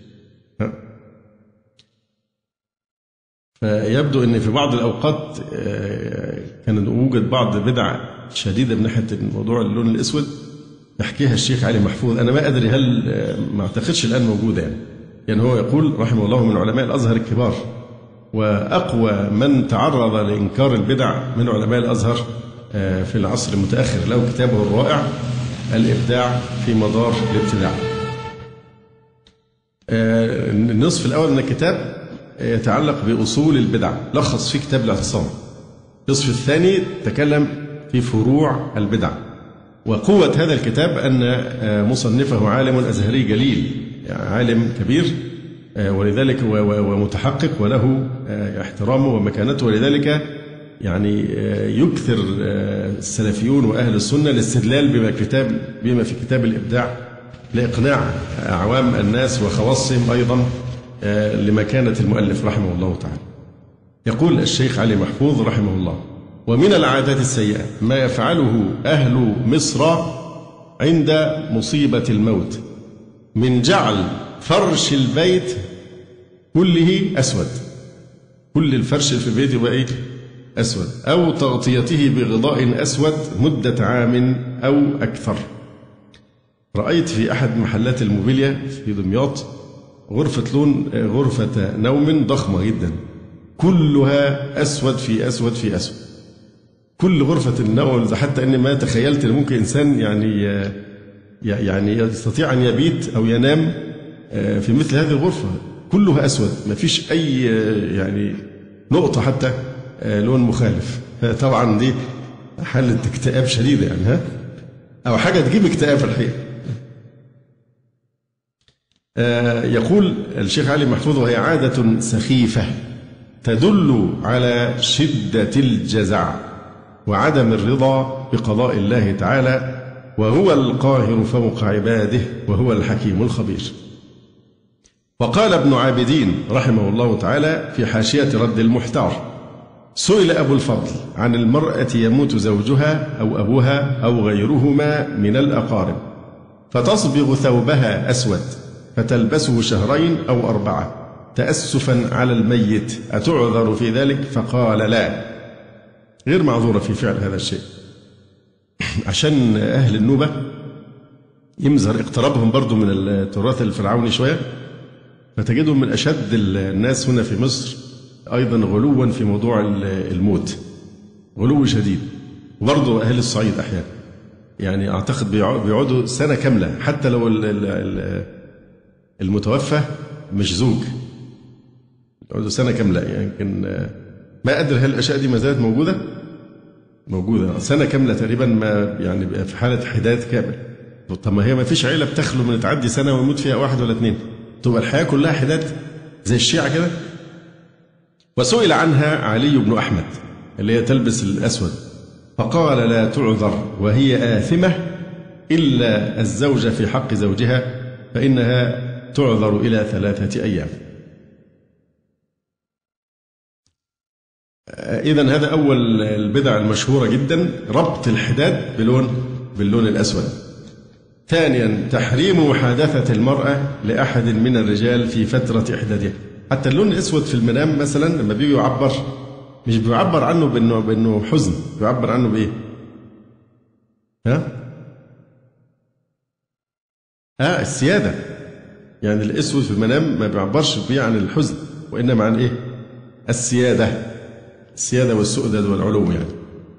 Speaker 4: فيبدو أن في بعض الأوقات كان يوجد بعض بدع شديدة من ناحية موضوع اللون الأسود يحكيها الشيخ علي محفوظ. أنا ما أدري هل ما أعتقدش الآن موجودة يعني هو يقول رحمه الله من علماء الأزهر الكبار، وأقوى من تعرض لإنكار البدع من علماء الأزهر في العصر المتأخر له كتابه الرائع الإبداع في مدار الابتداع. النصف الأول من الكتاب يتعلق بأصول البدع، لخص في كتاب الاعتصام. النصف الثاني تكلم في فروع البدع. وقوة هذا الكتاب أن مصنفه عالم أزهري جليل، يعني عالم كبير، ولذلك ومتحقق وله احترامه ومكانته، ولذلك يعني يكثر السلفيون وأهل السنة الاستدلال بما في كتاب الإبداع لإقناع أعوام الناس وخواصهم أيضا لمكانة المؤلف رحمه الله تعالى. يقول الشيخ علي محفوظ رحمه الله: ومن العادات السيئة ما يفعله أهل مصر عند مصيبة الموت من جعل فرش البيت كله أسود، كل الفرش في البيت يبقى إيه؟ أسود، أو تغطيته بغطاء أسود مدة عام أو أكثر. رأيت في أحد محلات الموبيليا في دمياط غرفة نوم ضخمة جدا كلها أسود في أسود في أسود، كل غرفة النوم، حتى أني ما تخيلت أن ممكن إنسان يعني يستطيع أن يبيت أو ينام في مثل هذه الغرفة كلها أسود، ما فيش أي يعني نقطة حتى لون مخالف. طبعا دي حالة اكتئاب شديدة يعني، أو حاجة تجيب اكتئاب في الحقيقة. يقول الشيخ علي محفوظ: وهي عادة سخيفة تدل على شدة الجزع وعدم الرضا بقضاء الله تعالى، وهو القاهر فوق عباده وهو الحكيم الخبير. وقال ابن عابدين رحمه الله تعالى في حاشية رد المحتار: سئل أبو الفضل عن المرأة يموت زوجها أو أبوها أو غيرهما من الأقارب فتصبغ ثوبها أسود فتلبسه 2 أو 4 تأسفا على الميت، أتعذر في ذلك؟ فقال: لا، غير معذورة في فعل هذا الشيء. عشان أهل النوبة يمزر اقترابهم برضو من التراث الفرعوني شوية، فتجدهم من أشد الناس هنا في مصر أيضا غلوا في موضوع الموت، غلو شديد. وبرضو أهل الصعيد أحيانا يعني أعتقد بيقعدوا سنة كاملة حتى لو المتوفى مش زوج، يقعدوا سنة كاملة. يمكن ما أدري هل الأشياء دي ما زالت موجودة سنة كاملة تقريبا، ما يعني في حالة حداد كامل. طب ما هي ما فيش عيلة بتخلو من تعدي سنة ويموت فيها 1 ولا 2، تبقى الحياة كلها حداد زي الشيعة كده. وسئل عنها علي بن أحمد اللي هي تلبس الأسود فقال: لا تعذر وهي آثمة إلا الزوجة في حق زوجها فإنها تعذر إلى 3 أيام. إذن هذا أول البدع المشهورة جدا، ربط الحداد باللون الأسود. ثانيا تحريم محادثة المرأة لأحد من الرجال في فترة إحدادها. حتى اللون الأسود في المنام مثلا لما بيجي يعبر مش بيعبر عنه بأنه حزن، بيعبر عنه بإيه؟ السيادة. يعني الأسود في المنام ما بيعبرش بيه عن الحزن، وإنما عن إيه؟ السيادة والسؤدد والعلو يعني.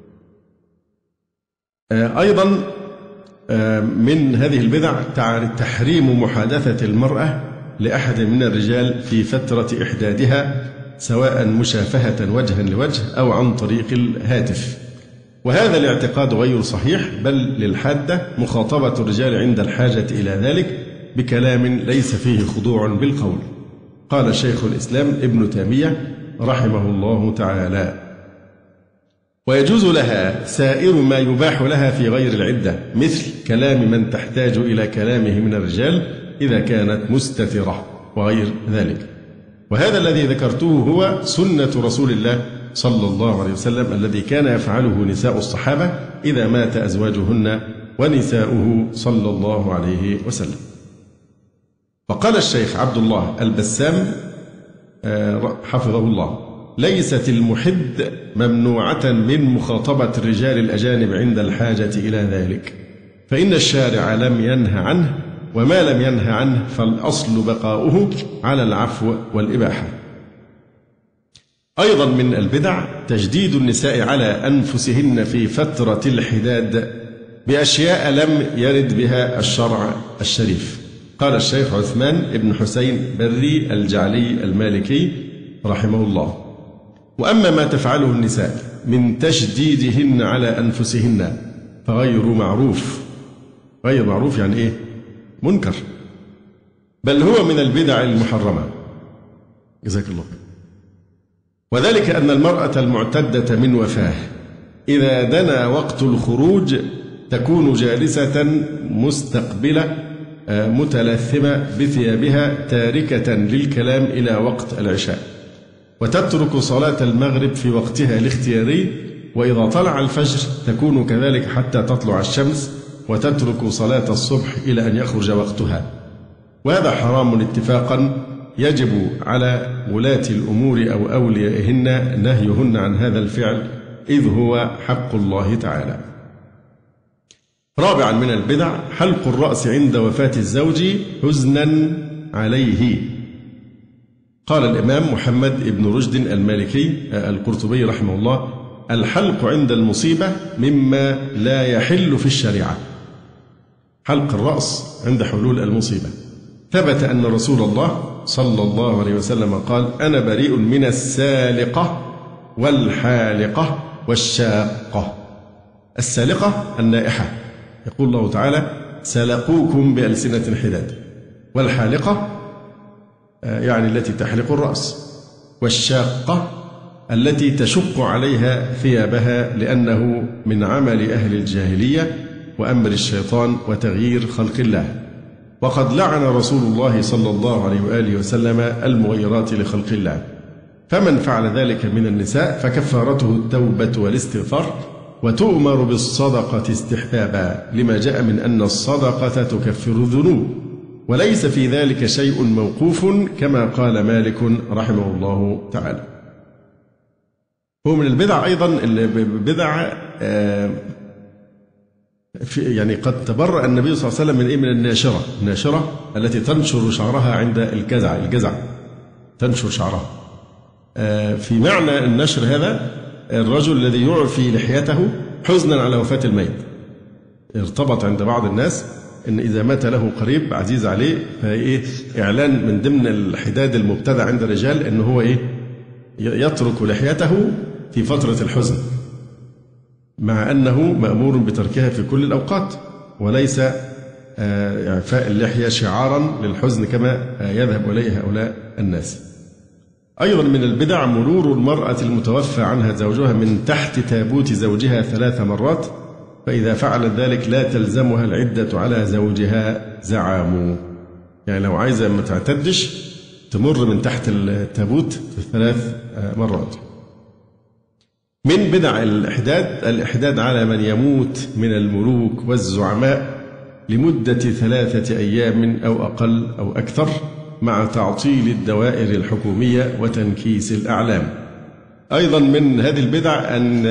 Speaker 4: أيضا من هذه البدع تحريم محادثة المرأة لأحد من الرجال في فترة إحدادها، سواء مشافهة وجها لوجه أو عن طريق الهاتف. وهذا الاعتقاد غير صحيح، بل للحادة مخاطبة الرجال عند الحاجة إلى ذلك بكلام ليس فيه خضوع بالقول. قال شيخ الإسلام ابن تيمية رحمه الله تعالى: ويجوز لها سائر ما يباح لها في غير العدة، مثل كلام من تحتاج إلى كلامه من الرجال إذا كانت مستترة وغير ذلك. وهذا الذي ذكرته هو سنة رسول الله صلى الله عليه وسلم الذي كان يفعله نساء الصحابة إذا مات أزواجهن ونساؤه صلى الله عليه وسلم. وقال الشيخ عبد الله البسام حفظه الله: ليست المحد ممنوعة من مخاطبة الرجال الأجانب عند الحاجة إلى ذلك، فإن الشارع لم ينه عنه، وما لم ينه عنه فالأصل بقاؤه على العفو والإباحة. أيضا من البدع تجديد النساء على أنفسهن في فترة الحداد بأشياء لم يرد بها الشرع الشريف. قال الشيخ عثمان بن حسين بري الجعلي المالكي رحمه الله: وأما ما تفعله النساء من تشديدهن على أنفسهن فغير معروف. غير معروف يعني إيه؟ منكر، بل هو من البدع المحرمة. جزاك الله خير. وذلك أن المرأة المعتدة من وفاة إذا دنا وقت الخروج تكون جالسة مستقبلة متلثمة بثيابها تاركة للكلام إلى وقت العشاء، وتترك صلاة المغرب في وقتها الاختياري، وإذا طلع الفجر تكون كذلك حتى تطلع الشمس، وتترك صلاة الصبح إلى أن يخرج وقتها. وهذا حرام اتفاقا، يجب على ولاة الأمور أو أوليائهن نهيهن عن هذا الفعل، إذ هو حق الله تعالى. رابعا من البدع حلق الرأس عند وفاة الزوج حزنا عليه. قال الإمام محمد بن رشد المالكي القرطبي رحمه الله: الحلق عند المصيبة مما لا يحل في الشريعة. حلق الرأس عند حلول المصيبة. ثبت أن رسول الله صلى الله عليه وسلم قال: أنا بريء من السالقة والحالقة والشاقة. السالقة النائحة، يقول الله تعالى: سلقوكم بألسنة حداد. والحالقة يعني التي تحلق الرأس. والشاقة التي تشق عليها ثيابها لأنه من عمل أهل الجاهلية وأمر الشيطان وتغيير خلق الله. وقد لعن رسول الله صلى الله عليه وآله وسلم المغيرات لخلق الله. فمن فعل ذلك من النساء فكفارته التوبة والاستغفار، وتؤمر بالصدقة استحبابا، لما جاء من أن الصدقة تكفر الذنوب، وليس في ذلك شيء موقوف كما قال مالك رحمه الله تعالى. هو من البدع أيضا البدع يعني قد تبرأ النبي صلى الله عليه وسلم من الناشرة التي تنشر شعرها عند الجزع تنشر شعرها. في معنى النشر هذا الرجل الذي يعفي لحيته حزنا على وفاة الميت. ارتبط عند بعض الناس إن إذا مات له قريب عزيز عليه فإيه إعلان من ضمن الحداد المبتدع عند الرجال إن هو إيه يترك لحيته في فترة الحزن، مع أنه مأمور بتركها في كل الأوقات، وليس إعفاء اللحية شعارا للحزن كما يذهب إليه هؤلاء الناس. أيضا من البدع مرور المرأة المتوفى عنها زوجها من تحت تابوت زوجها 3 مرات، فإذا فعلت ذلك لا تلزمها العدة على زوجها زعاموا. يعني لو عايزة ما تعتدش تمر من تحت التابوت 3 مرات. من بدع الإحداد على من يموت من الملوك والزعماء لمدة 3 أيام أو أقل أو أكثر، مع تعطيل الدوائر الحكومية وتنكيس الأعلام. أيضا من هذه البدع أن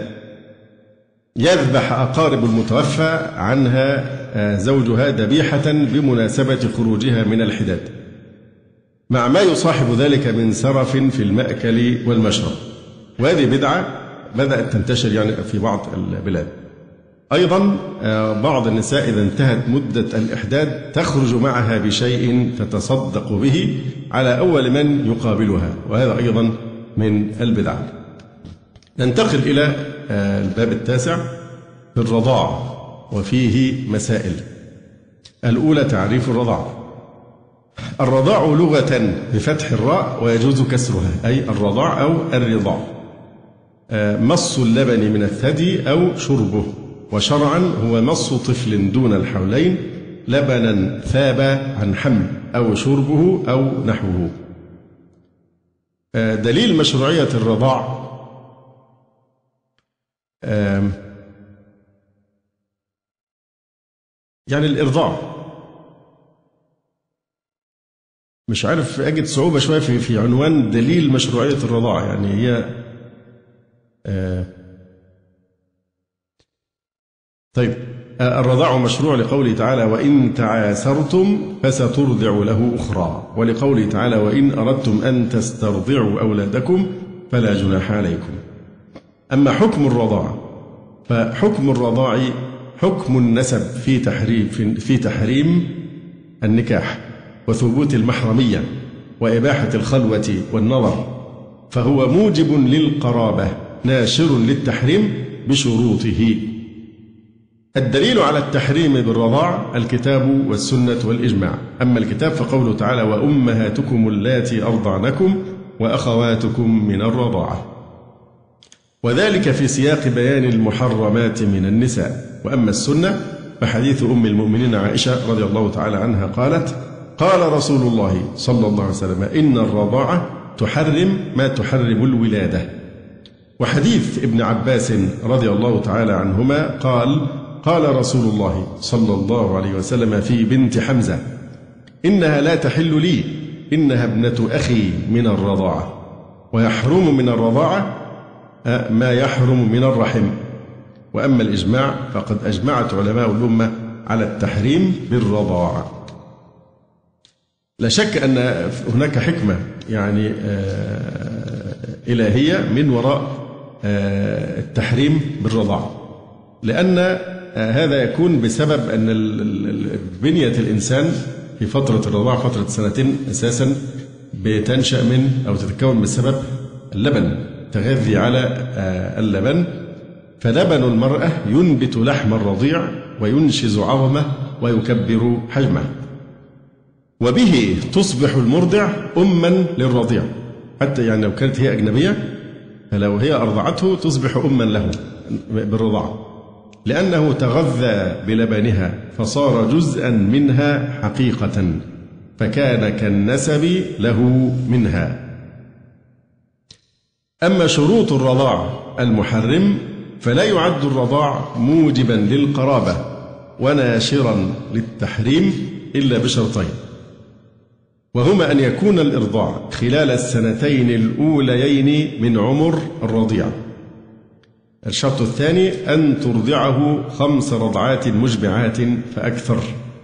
Speaker 4: يذبح أقارب المتوفى عنها زوجها ذبيحة بمناسبة خروجها من الحداد، مع ما يصاحب ذلك من سرف في المأكل والمشرب. وهذه بدعة بدأت تنتشر يعني في بعض البلاد. أيضا بعض النساء إذا انتهت مدة الإحداد تخرج معها بشيء تتصدق به على أول من يقابلها، وهذا أيضا من البدع. ننتقل إلى الباب التاسع في الرضاع، وفيه مسائل. الأولى تعريف الرضاع. الرضاع لغة بفتح الراء ويجوز كسرها، أي الرضاع أو الرضاع، مص اللبن من الثدي أو شربه، وشرعا هو مص طفل دون الحولين لبنا ثاب عن حمل أو شربه أو نحوه. دليل مشروعية الرضاع يعني الإرضاع. مش عارف أجد صعوبة شوية في عنوان دليل مشروعية الرضاعة. يعني هي طيب، الرضاع مشروع لقوله تعالى وإن تعاسرتم فسترضع له أخرى، ولقوله تعالى وإن أردتم أن تسترضعوا أولادكم فلا جناح عليكم. أما حكم الرضاعة فحكم الرضاع حكم النسب في تحريم النكاح وثبوت المحرمية وإباحة الخلوة والنظر، فهو موجب للقرابة ناشر للتحريم بشروطه. الدليل على التحريم بالرضاع الكتاب والسنة والإجماع. أما الكتاب فقوله تعالى وأمهاتكم اللاتي أرضعنكم وأخواتكم من الرضاعة، وذلك في سياق بيان المحرمات من النساء. وأما السنة فحديث أم المؤمنين عائشة رضي الله تعالى عنها قالت قال رسول الله صلى الله عليه وسلم إن الرضاعة تحرم ما تحرم الولادة. وحديث ابن عباس رضي الله تعالى عنهما قال رسول الله صلى الله عليه وسلم في بنت حمزة إنها لا تحل لي إنها ابنة أخي من الرضاعة، ويحرم من الرضاعة ما يحرم من الرحم. وأما الإجماع فقد أجمعت علماء الأمة على التحريم بالرضاعة. لا شك أن هناك حكمة يعني إلهية من وراء التحريم بالرضاعة، لأن هذا يكون بسبب أن بنية الإنسان في فترة الرضاعة فترة 2 سنين أساسا بتنشأ من أو تتكون بسبب اللبن، تغذي على اللبن، فلبن المرأة ينبت لحم الرضيع وينشز عظمه ويكبر حجمه، وبه تصبح المرضع أما للرضيع. حتى يعني لو كانت هي أجنبية فلو هي أرضعته تصبح أما له بالرضاعة. لأنه تغذى بلبنها فصار جزءا منها حقيقة، فكان كالنسب له منها. أما شروط الرضاع المحرم فلا يعد الرضاع موجبا للقرابة وناشرا للتحريم إلا بشرطين، وهما أن يكون الإرضاع خلال السنتين الأوليين من عمر الرضيع. الشرط الثاني أن ترضعه 5 رضعات مشبعات فأكثر.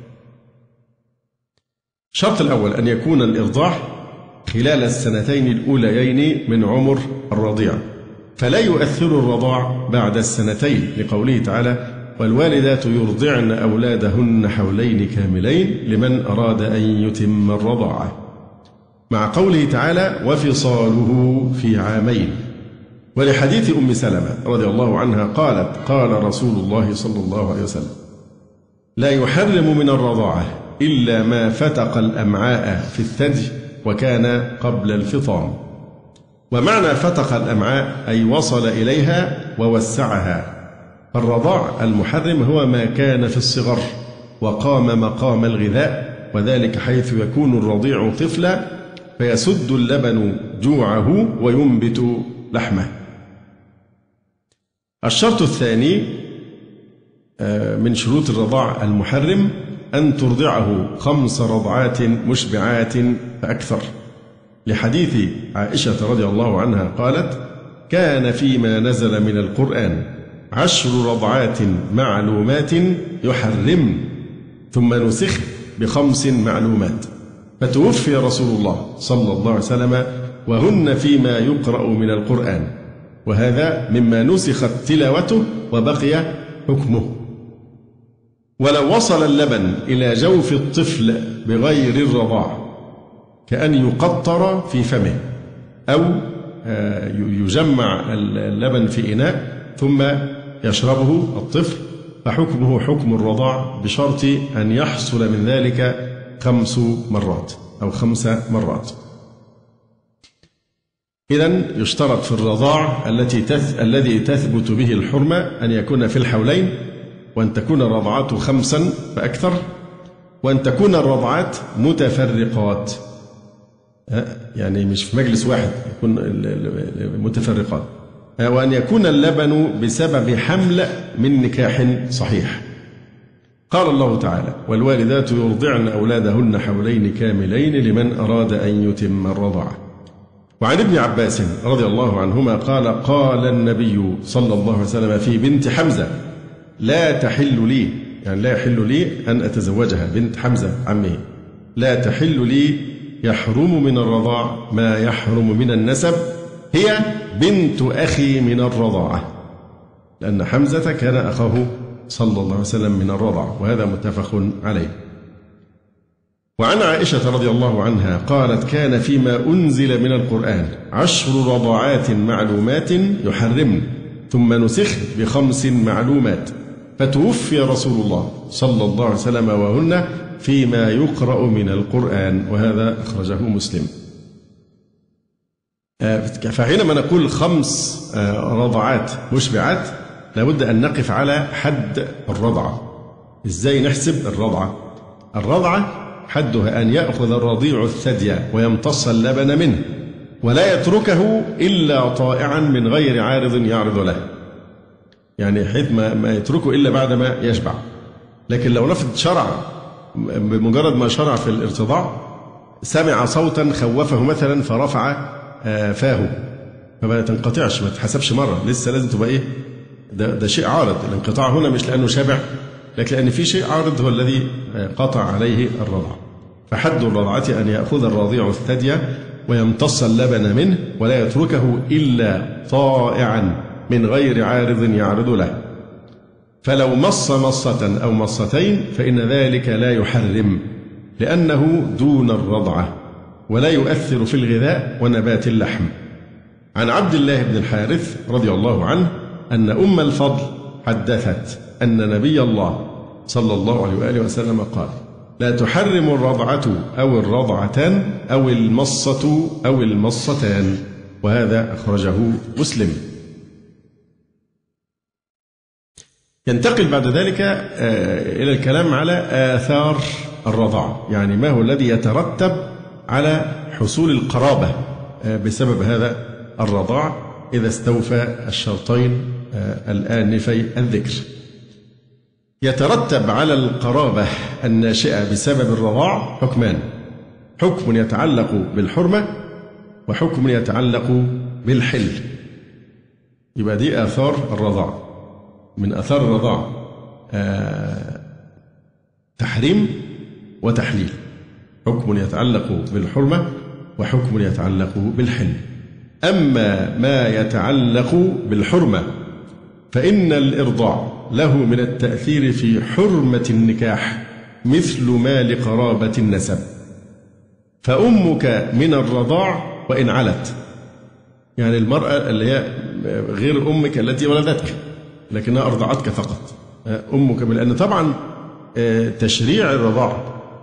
Speaker 4: الشرط الأول أن يكون الإرضاع خلال السنتين الأوليين من عمر الرضيع، فلا يؤثر الرضاع بعد السنتين، لقوله تعالى: والوالدات يرضعن أولادهن حولين كاملين لمن أراد أن يتم الرضاعة، مع قوله تعالى: وفصاله في عامين. ولحديث أم سلمة رضي الله عنها قالت: قال رسول الله صلى الله عليه وسلم: لا يحرم من الرضاعة إلا ما فتق الأمعاء في الثدي وكان قبل الفطام. ومعنى فتق الأمعاء أي وصل إليها ووسعها. الرضاع المحرم هو ما كان في الصغر وقام مقام الغذاء، وذلك حيث يكون الرضيع طفلا فيسد اللبن جوعه وينبت لحمه. الشرط الثاني من شروط الرضاع المحرم أن ترضعه 5 رضعات مشبعات فأكثر، لحديث عائشة رضي الله عنها قالت: كان فيما نزل من القرآن 10 رضعات معلومات يحرم، ثم نسخ ب5 معلومات، فتوفي رسول الله صلى الله عليه وسلم وهن فيما يقرأ من القرآن، وهذا مما نسخت تلاوته وبقي حكمه. ولو وصل اللبن إلى جوف الطفل بغير الرضاع، كأن يقطر في فمه أو يجمع اللبن في إناء ثم يشربه الطفل، فحكمه حكم الرضاع بشرط أن يحصل من ذلك 5 مرات أو 5 مرات. إذن يشترط في الرضاع الذي تثبت به الحرمة أن يكون في الحولين، وأن تكون الرضعات 5 فأكثر، وأن تكون الرضعات متفرقات، يعني مش في مجلس واحد، يكون متفرقات، وأن يكون اللبن بسبب حمل من نكاح صحيح. قال الله تعالى: والوالدات يرضعن أولادهن حولين كاملين لمن أراد أن يتم الرضاعة. وعن ابن عباس رضي الله عنهما قال: قال النبي صلى الله عليه وسلم في بنت حمزة: لا تحل لي، يعني لا يحل لي أن أتزوجها، بنت حمزة عمه، لا تحل لي، يحرم من الرضاع ما يحرم من النسب، هي بنت أخي من الرضاعة، لأن حمزة كان أخاه صلى الله عليه وسلم من الرضاعة، وهذا متفق عليه. وعن عائشة رضي الله عنها قالت: كان فيما أنزل من القرآن 10 رضاعات معلومات يحرمن، ثم نسخ ب5 معلومات، فتوفي رسول الله صلى الله عليه وسلم وهن فيما يقرأ من القرآن، وهذا أخرجه مسلم. فحينما نقول 5 رضعات مشبعات لابد أن نقف على حد الرضعة. إزاي نحسب الرضعة؟ الرضعة حدها أن يأخذ الرضيع الثدي ويمتص اللبن منه، ولا يتركه إلا طائعا من غير عارض يعرض له، يعني حيث ما يتركه إلا بعد ما يشبع. لكن لو نفذ شرع، بمجرد ما شرع في الارتضاع سمع صوتا خوفه مثلا فرفع فاه، فما تنقطعش، ما تحسبش مرة، لسه لازم تبقى إيه، ده شيء عارض. الانقطاع هنا مش لأنه شبع، لكن لأن في شيء عارض هو الذي قطع عليه الرضع. فحد الرضعة أن يأخذ الرضيع الثدي ويمتص اللبن منه، ولا يتركه إلا طائعا من غير عارض يعرض له. فلو مص مصة أو مصتين فإن ذلك لا يحرم، لأنه دون الرضعة ولا يؤثر في الغذاء ونبات اللحم. عن عبد الله بن الحارث رضي الله عنه أن أم الفضل حدثت أن نبي الله صلى الله عليه وآله وسلم قال: لا تحرم الرضعة أو الرضعتان أو المصة أو المصتان، وهذا أخرجه مسلم. ينتقل بعد ذلك إلى الكلام على آثار الرضاعة، يعني ما هو الذي يترتب على حصول القرابة بسبب هذا الرضاع إذا استوفى الشرطين الآنفي الذكر. يترتب على القرابة الناشئة بسبب الرضاع حكمان: حكم يتعلق بالحرمة، وحكم يتعلق بالحل. يبقى دي آثار الرضاعة. من آثار الرضاعة تحريم وتحليل، حكم يتعلق بالحرمة وحكم يتعلق بالحل. أما ما يتعلق بالحرمة فإن الإرضاع له من التأثير في حرمة النكاح مثل ما لقرابة النسب، فأمك من الرضاع وإن علت، يعني المرأة اللي هي غير أمك التي ولدتك لكنها أرضعتك فقط، أمك، لأن طبعا تشريع الرضاعة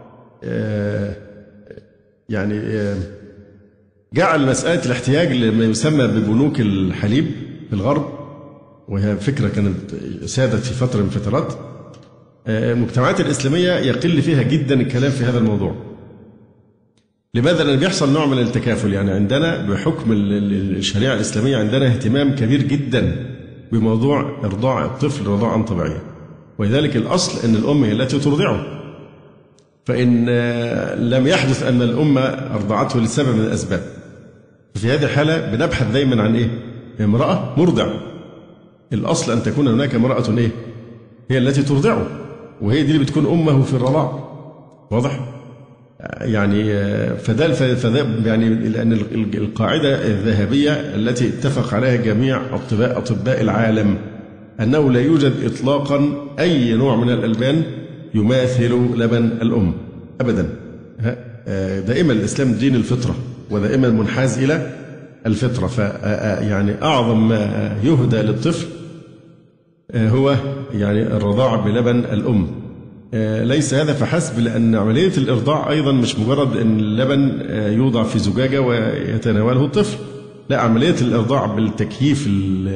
Speaker 4: يعني جعل مسألة الاحتياج لما يسمى ببنوك الحليب في الغرب، وهي فكرة كانت سادت في فترة من فترات. المجتمعات الإسلامية يقل فيها جدا الكلام في هذا الموضوع. لماذا؟ لأن بيحصل نوع من التكافل، يعني عندنا بحكم الشريعة الإسلامية عندنا اهتمام كبير جدا بموضوع إرضاع الطفل رضاعا طبيعيا، ولذلك الأصل أن الأم هي التي ترضعه، فإن لم يحدث أن الأم أرضعته لسبب من الأسباب، في هذه الحالة بنبحث دايما عن إيه؟ امرأة مرضع. الأصل أن تكون هناك امرأة إيه؟ هي التي ترضعه، وهي دي اللي بتكون أمه في الرضاع. واضح؟ يعني فده يعني لأن القاعدة الذهبية التي اتفق عليها جميع أطباء العالم أنه لا يوجد إطلاقا أي نوع من الألبان يماثل لبن الأم أبدا. دائما الإسلام دين الفطرة، ودائما منحاز إلى الفطرة. فيعني أعظم ما يهدى للطفل هو يعني الرضاعة بلبن الأم. ليس هذا فحسب، لأن عملية الإرضاع أيضا مش مجرد أن اللبن يوضع في زجاجة ويتناوله الطفل، لا، عملية الإرضاع بالتكييف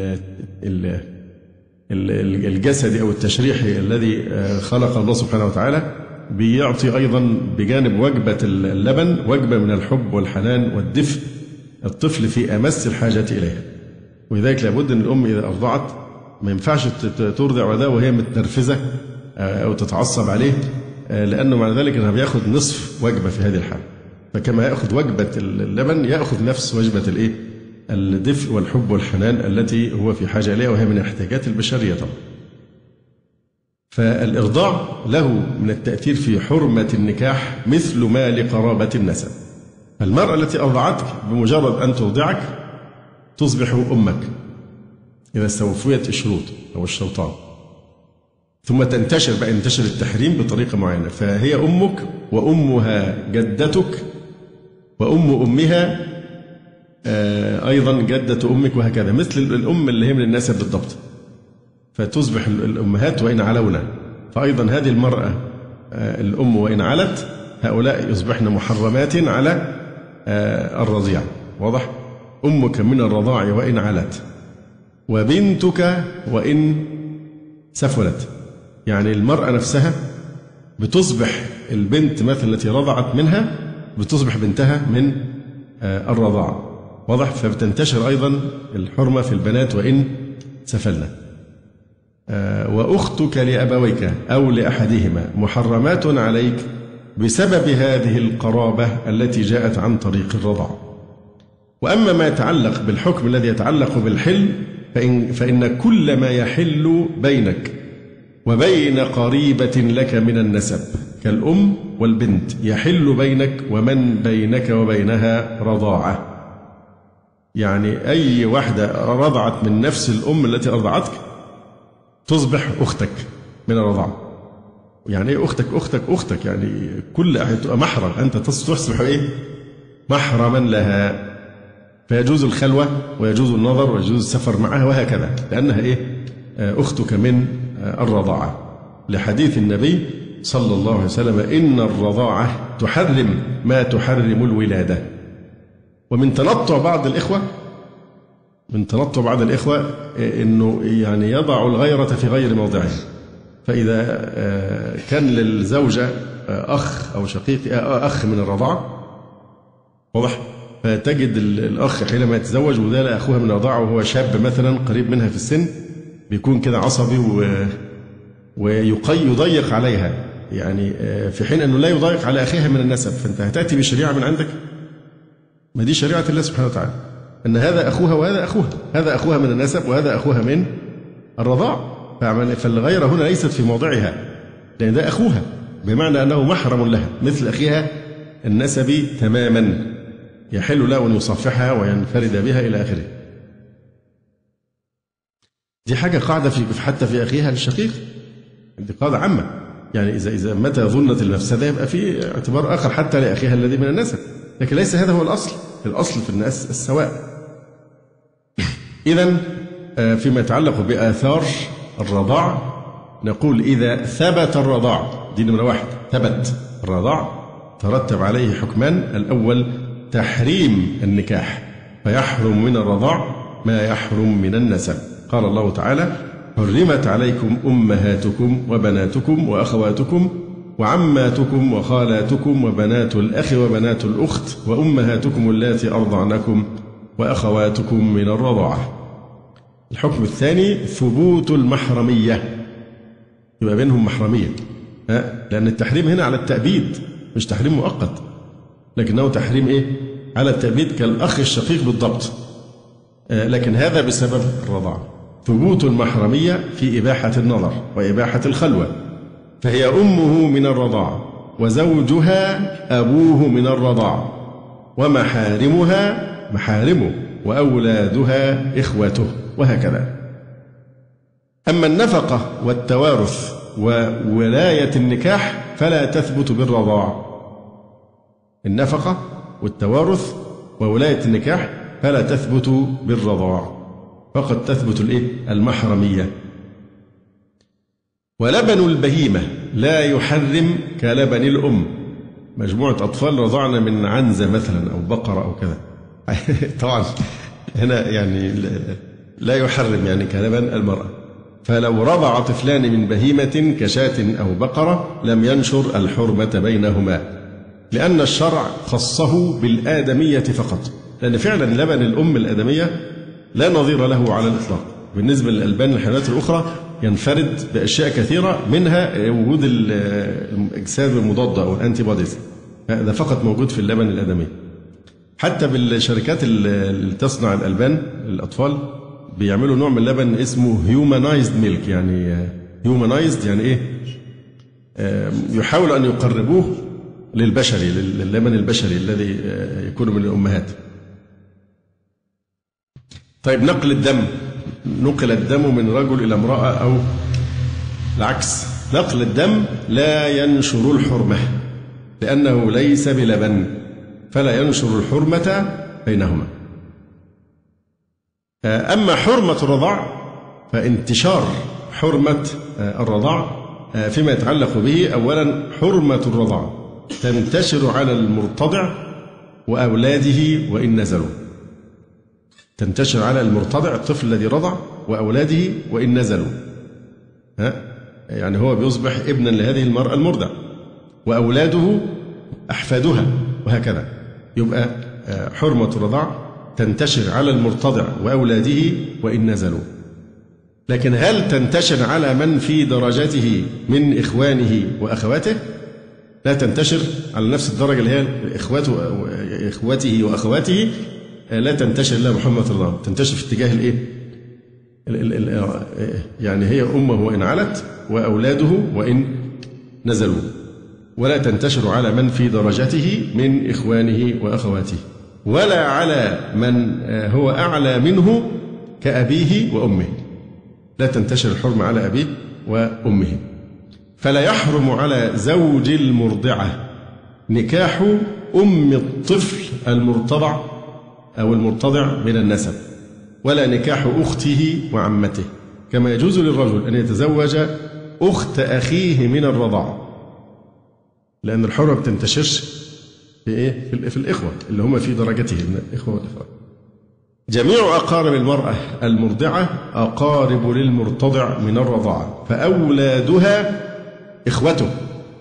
Speaker 4: الجسدي أو التشريحي الذي خلق الله سبحانه وتعالى بيعطي أيضا بجانب وجبة اللبن وجبة من الحب والحنان والدفء الطفل في أمس الحاجة إليها. ولذلك لابد أن الأم إذا أرضعت ما ينفعش ترضع ولدها وهي متنرفزة أو تتعصب عليه، لأنه مع ذلك أنها بيأخذ نصف وجبة في هذه الحالة. فكما يأخذ وجبة اللبن يأخذ نفس وجبة الإيه؟ الدفء والحب والحنان التي هو في حاجة إليها، وهي من احتياجات البشرية طبعا. فالإرضاع له من التأثير في حرمة النكاح مثل ما لقرابة النسب. المرأة التي أرضعتك بمجرد أن ترضعك تصبح أمك إذا استوفيت الشروط أو الشرطان، ثم ينتشر التحريم بطريقة معينة، فهي أمك وأمها جدتك وأم أمها أيضا جدة أمك، وهكذا مثل الأم اللي هي من النسب بالضبط. فتصبح الأمهات وإن علونا، فأيضا هذه المرأة الأم وإن علت هؤلاء يصبحن محرمات على الرضيع. واضح؟ أمك من الرضاع وإن علت، وبنتك وإن سفلت، يعني المرأة نفسها بتصبح البنت مثل التي رضعت منها بتصبح بنتها من الرضاعة. واضح؟ فبتنتشر أيضا الحرمة في البنات وإن سفلنا. وأختك لأبويك أو لأحدهما محرمات عليك بسبب هذه القرابة التي جاءت عن طريق الرضاعة. وأما ما يتعلق بالحكم الذي يتعلق بالحل فإن كل ما يحل بينك وبين قريبة لك من النسب كالأم والبنت يحل بينك ومن بينك وبينها رضاعة. يعني أي واحدة رضعت من نفس الأم التي أرضعتك تصبح أختك من الرضاعة. يعني إيه أختك؟ يعني كل أحد محرم، أنت تصبح إيه؟ محرما لها، فيجوز الخلوة ويجوز النظر ويجوز السفر معها وهكذا، لأنها إيه؟ أختك من الرضاعة، لحديث النبي صلى الله عليه وسلم: إن الرضاعة تحرم ما تحرم الولادة. ومن تنطع بعض الإخوة من تنطع عدد الإخوة أنه يعني يضع الغيرة في غير موضعه. فإذا كان للزوجة أخ أو شقيق أخ من الرضاعة واضح، فتجد الأخ حينما يتزوج وده أخوها من الرضاعة وهو شاب مثلا قريب منها في السن بيكون كده عصبي ويضيق عليها، يعني في حين أنه لا يضيق على أخيها من النسب. فأنت هتأتي بشريعة من عندك، ما دي شريعة الله سبحانه وتعالى، أن هذا أخوها وهذا أخوها، هذا أخوها من النسب وهذا أخوها من الرضاع. فالغيرة هنا ليست في موضعها، لأن ده أخوها بمعنى أنه محرم لها مثل أخيها النسبي تماما، يحل له أن يصافحها وينفرد بها إلى آخره. دي حاجة قاعدة حتى في أخيها الشقيق، دي قاعدة عامة، يعني إذا متى ظنت المفسدة يبقى في اعتبار آخر حتى لأخيها الذي من النسب، لكن ليس هذا هو الأصل. الأصل في الناس السواء. إذن فيما يتعلق بآثار الرضاع نقول إذا ثبت الرضاع، دي نمرة واحد، ثبت الرضاع ترتب عليه حكمان. الأول تحريم النكاح، فيحرم من الرضاع ما يحرم من النسب. قال الله تعالى: حرمت عليكم أمهاتكم وبناتكم وأخواتكم وعماتكم وخالاتكم وبنات الأخ وبنات الأخت وأمهاتكم اللاتي أرضعنكم وأخواتكم من الرضاعة. الحكم الثاني ثبوت المحرمية، يبقى بينهم محرمية، لأن التحريم هنا على التأبيد مش تحريم مؤقت، لكنه تحريم إيه؟ على التأبيد كالأخ الشقيق بالضبط، لكن هذا بسبب الرضاعة. ثبوت المحرمية في إباحة النظر وإباحة الخلوة، فهي أمه من الرضاعة وزوجها أبوه من الرضاعة ومحارمها محارمه وأولادها إخوته وهكذا. أما النفقة والتوارث وولاية النكاح فلا تثبت بالرضاعة. النفقة والتوارث وولاية النكاح فلا تثبت بالرضاعة، فقد تثبت المحرمية. ولبن البهيمة لا يحرم كلبن الأم. مجموعة أطفال رضعنا من عنزة مثلا أو بقرة أو كذا طبعا هنا يعني لا يحرم يعني كلبن المرأة. فلو رضع طفلان من بهيمة كشاة أو بقرة لم ينشر الحرمة بينهما، لأن الشرع خصه بالآدمية فقط، لأن فعلا لبن الأم الآدمية لا نظير له على الإطلاق. بالنسبة للألبان الحيوانات الأخرى ينفرد بأشياء كثيرة، منها وجود الأجساد المضادة أو الأنتي بوديز، هذا فقط موجود في اللبن الآدمي. حتى بالشركات اللي تصنع الألبان للأطفال بيعملوا نوع من اللبن اسمه هيومانايزد ميلك. يعني هيومانايزد يعني إيه؟ يحاولوا أن يقربوه للبشري، للبن البشري الذي يكون من الأمهات. طيب نقل الدم، نقل الدم من رجل إلى امرأة أو العكس، نقل الدم لا ينشر الحرمة لأنه ليس بلبن، فلا ينشر الحرمة بينهما. أما حرمة الرضاع فانتشار حرمة الرضاع فيما يتعلق به، أولا حرمة الرضاع تنتشر على المرتضع وأولاده وإن نزلوا. تنتشر على المرتضع الطفل الذي رضع وأولاده وإن نزلوا، يعني هو بيصبح ابنا لهذه المرأة المرضع وأولاده أحفادها وهكذا. يبقى حرمة الرضاع تنتشر على المرتضع وأولاده وإن نزلوا. لكن هل تنتشر على من في درجته من إخوانه وأخواته؟ لا تنتشر على نفس الدرجة اللي هي إخوته وأخواته، لا تنتشر إلا محمد الرضاع، تنتشر في اتجاه الإيه؟ يعني هي أمه وإن علت وأولاده وإن نزلوا، ولا تنتشر على من في درجته من إخوانه وأخواته، ولا على من هو أعلى منه كأبيه وأمه، لا تنتشر الحرمة على أبيه وأمه. فلا يحرم على زوج المرضعة نكاح أم الطفل المرتضع أو المرتضع من النسب، ولا نكاح أخته وعمته، كما يجوز للرجل أن يتزوج أخت أخيه من الرضاعة، لأن الحرمة ما بتنتشرش في إيه؟ في الإخوة اللي هم في درجته من الإخوة والإخوات. جميع أقارب المرأة المرضعة أقارب للمرتضع من الرضاعة، فأولادها إخوته،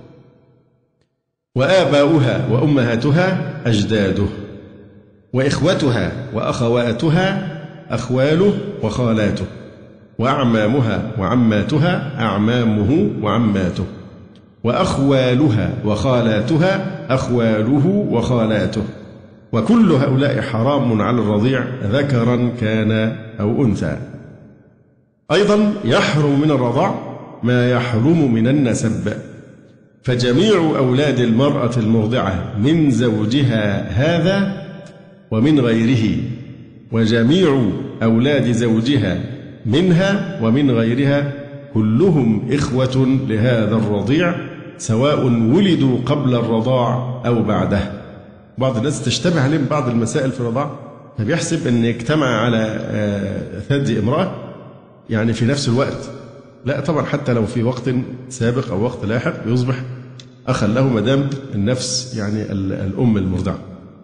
Speaker 4: وآباؤها وأمهاتها أجداده، وإخوتها وأخواتها أخواله وخالاته، وأعمامها وعماتها أعمامه وعماته، وأخوالها وخالاتها أخواله وخالاته، وكل هؤلاء حرام على الرضيع ذكرا كان أو أنثى. أيضا يحرم من الرضاع ما يحرم من النسب، فجميع أولاد المرأة المرضعة من زوجها هذا ومن غيره، وجميع أولاد زوجها منها ومن غيرها كلهم إخوة لهذا الرضيع، سواء ولدوا قبل الرضاع أو بعده. بعض الناس تشتبه عليهم بعض المسائل في الرضاعة، فبيحسب أن يجتمع على ثدي امرأة يعني في نفس الوقت. لا طبعا، حتى لو في وقت سابق أو وقت لاحق يصبح أخا له مدام النفس يعني الأم المرضعة.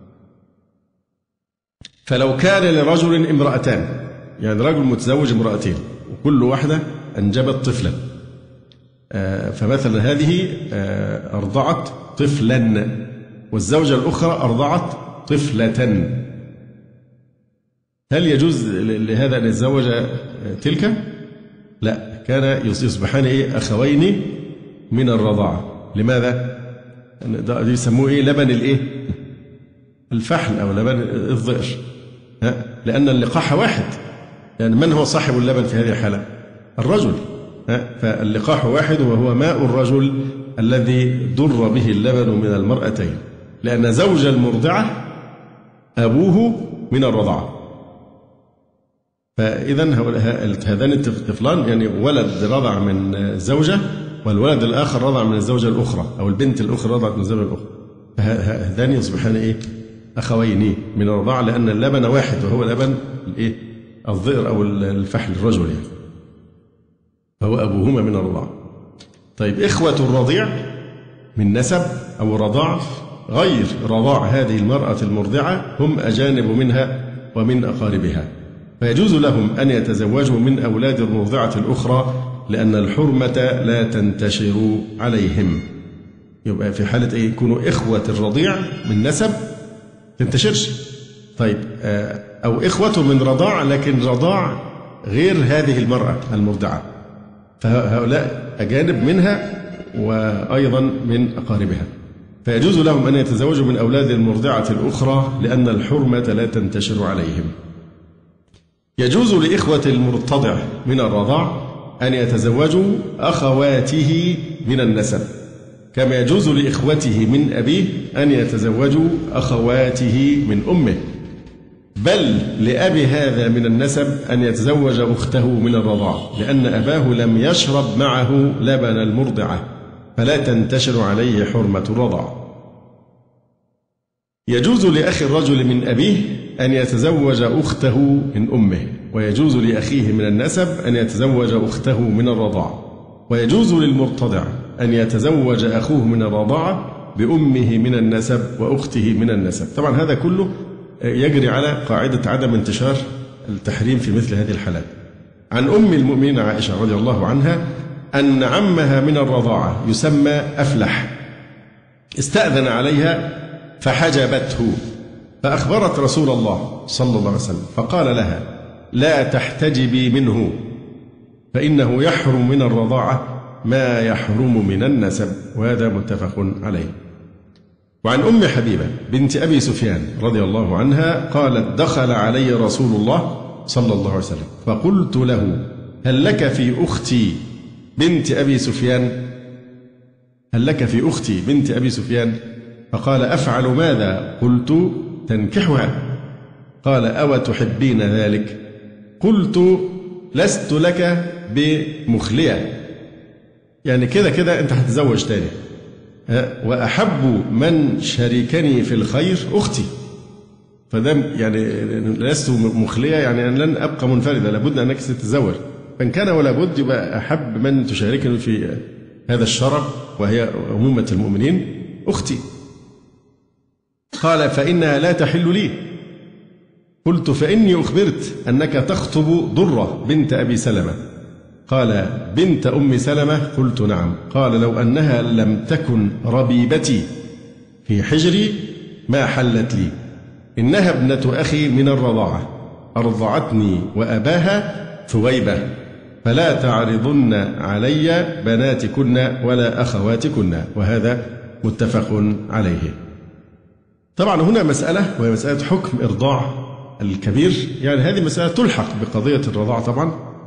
Speaker 4: فلو كان لرجل امرأتان، يعني رجل متزوج امرأتين وكل واحدة أنجبت طفلا، فمثلا هذه أرضعت طفلا والزوجة الأخرى أرضعت طفلة، هل يجوز لهذا أن يتزوج تلك؟ لا، كان يصبحان أخوين من الرضاعة. لماذا؟ يسموه لبن الفحل أو لبن الظئر، لأن اللقاح واحد. يعني من هو صاحب اللبن في هذه الحالة؟ الرجل، فاللقاح واحد وهو ماء الرجل الذي ضر به اللبن من المرأتين، لأن زوج المرضعة أبوه من الرضاعة. فإذا هذان الطفلان يعني ولد رضع من زوجة والولد الآخر رضع من الزوجة الأخرى، أو البنت الأخرى رضعت من الزوجة الأخرى، فهذان يصبحان أخوين من الرضاعة، لأن اللبن واحد وهو لبن الظئر أو الفحل الرجل يعني، فهو أبوهما من الرضاعة. طيب، إخوة الرضيع من نسب أو رضاع غير رضاع هذه المرأة المرضعة هم أجانب منها ومن أقاربها، فيجوز لهم أن يتزوجوا من أولاد المرضعة الأخرى، لأن الحرمة لا تنتشر عليهم. يبقى في حالة يكونوا إخوة الرضيع من نسب تنتشرش. طيب، أو إخوة من رضاع لكن رضاع غير هذه المرأة المرضعة، فهؤلاء أجانب منها وأيضا من أقاربها، فيجوز لهم أن يتزوجوا من أولاد المرضعة الأخرى لأن الحرمة لا تنتشر عليهم. يجوز لإخوة المرتضع من الرضاع أن يتزوجوا أخواته من النسب، كما يجوز لإخوته من أبيه أن يتزوجوا أخواته من أمه، بل لأبي هذا من النسب أن يتزوج أخته من الرضاع، لأن أباه لم يشرب معه لبن المرضعة، فلا تنتشر عليه حرمة الرضاع. يجوز لأخي الرجل من أبيه أن يتزوج أخته من أمه، ويجوز لأخيه من النسب أن يتزوج أخته من الرضاعة، ويجوز للمرتضع أن يتزوج أخوه من الرضاعة بأمه من النسب وأخته من النسب. طبعا هذا كله يجري على قاعدة عدم انتشار التحريم في مثل هذه الحالات. عن أم المؤمنين عائشة رضي الله عنها أن عمها من الرضاعة يسمى أفلح استأذن عليها فحجبته، فأخبرت رسول الله صلى الله عليه وسلم فقال لها: لا تحتجبي منه، فإنه يحرم من الرضاعة ما يحرم من النسب، وهذا متفق عليه. وعن أم حبيبة بنت أبي سفيان رضي الله عنها قالت: دخل علي رسول الله صلى الله عليه وسلم فقلت له: هل لك في أختي بنت أبي سفيان؟ هل لك في أختي بنت أبي سفيان؟ فقال: أفعل ماذا؟ قلت: تنكحها. قال: أو تحبين ذلك؟ قلت: لست لك بمخلية، يعني كده كده أنت هتتزوج تاني، وأحب من شاركني في الخير أختي، فدام يعني لست مخلية يعني أن لن أبقى منفردة، لابد أنك ستتزوج، فإن كان ولا بد يبقى أحب من تشاركني في هذا الشرف وهي أمومة المؤمنين أختي. قال: فإنها لا تحل لي، قلت: فإني أخبرت أنك تخطب ضرة بنت أبي سلمة. قال: بنت أم سلمة؟ قلت: نعم. قال: لو أنها لم تكن ربيبتي في حجري ما حلت لي، إنها ابنة أخي من الرضاعة، أرضعتني وأباها ثويبة، فلا تعرضن علي بناتكن ولا أخواتكن. وهذا متفق عليه. طبعا هنا مسألة، وهي مسألة حكم إرضاع الكبير، يعني هذه مسألة تلحق بقضية الرضاعة طبعا،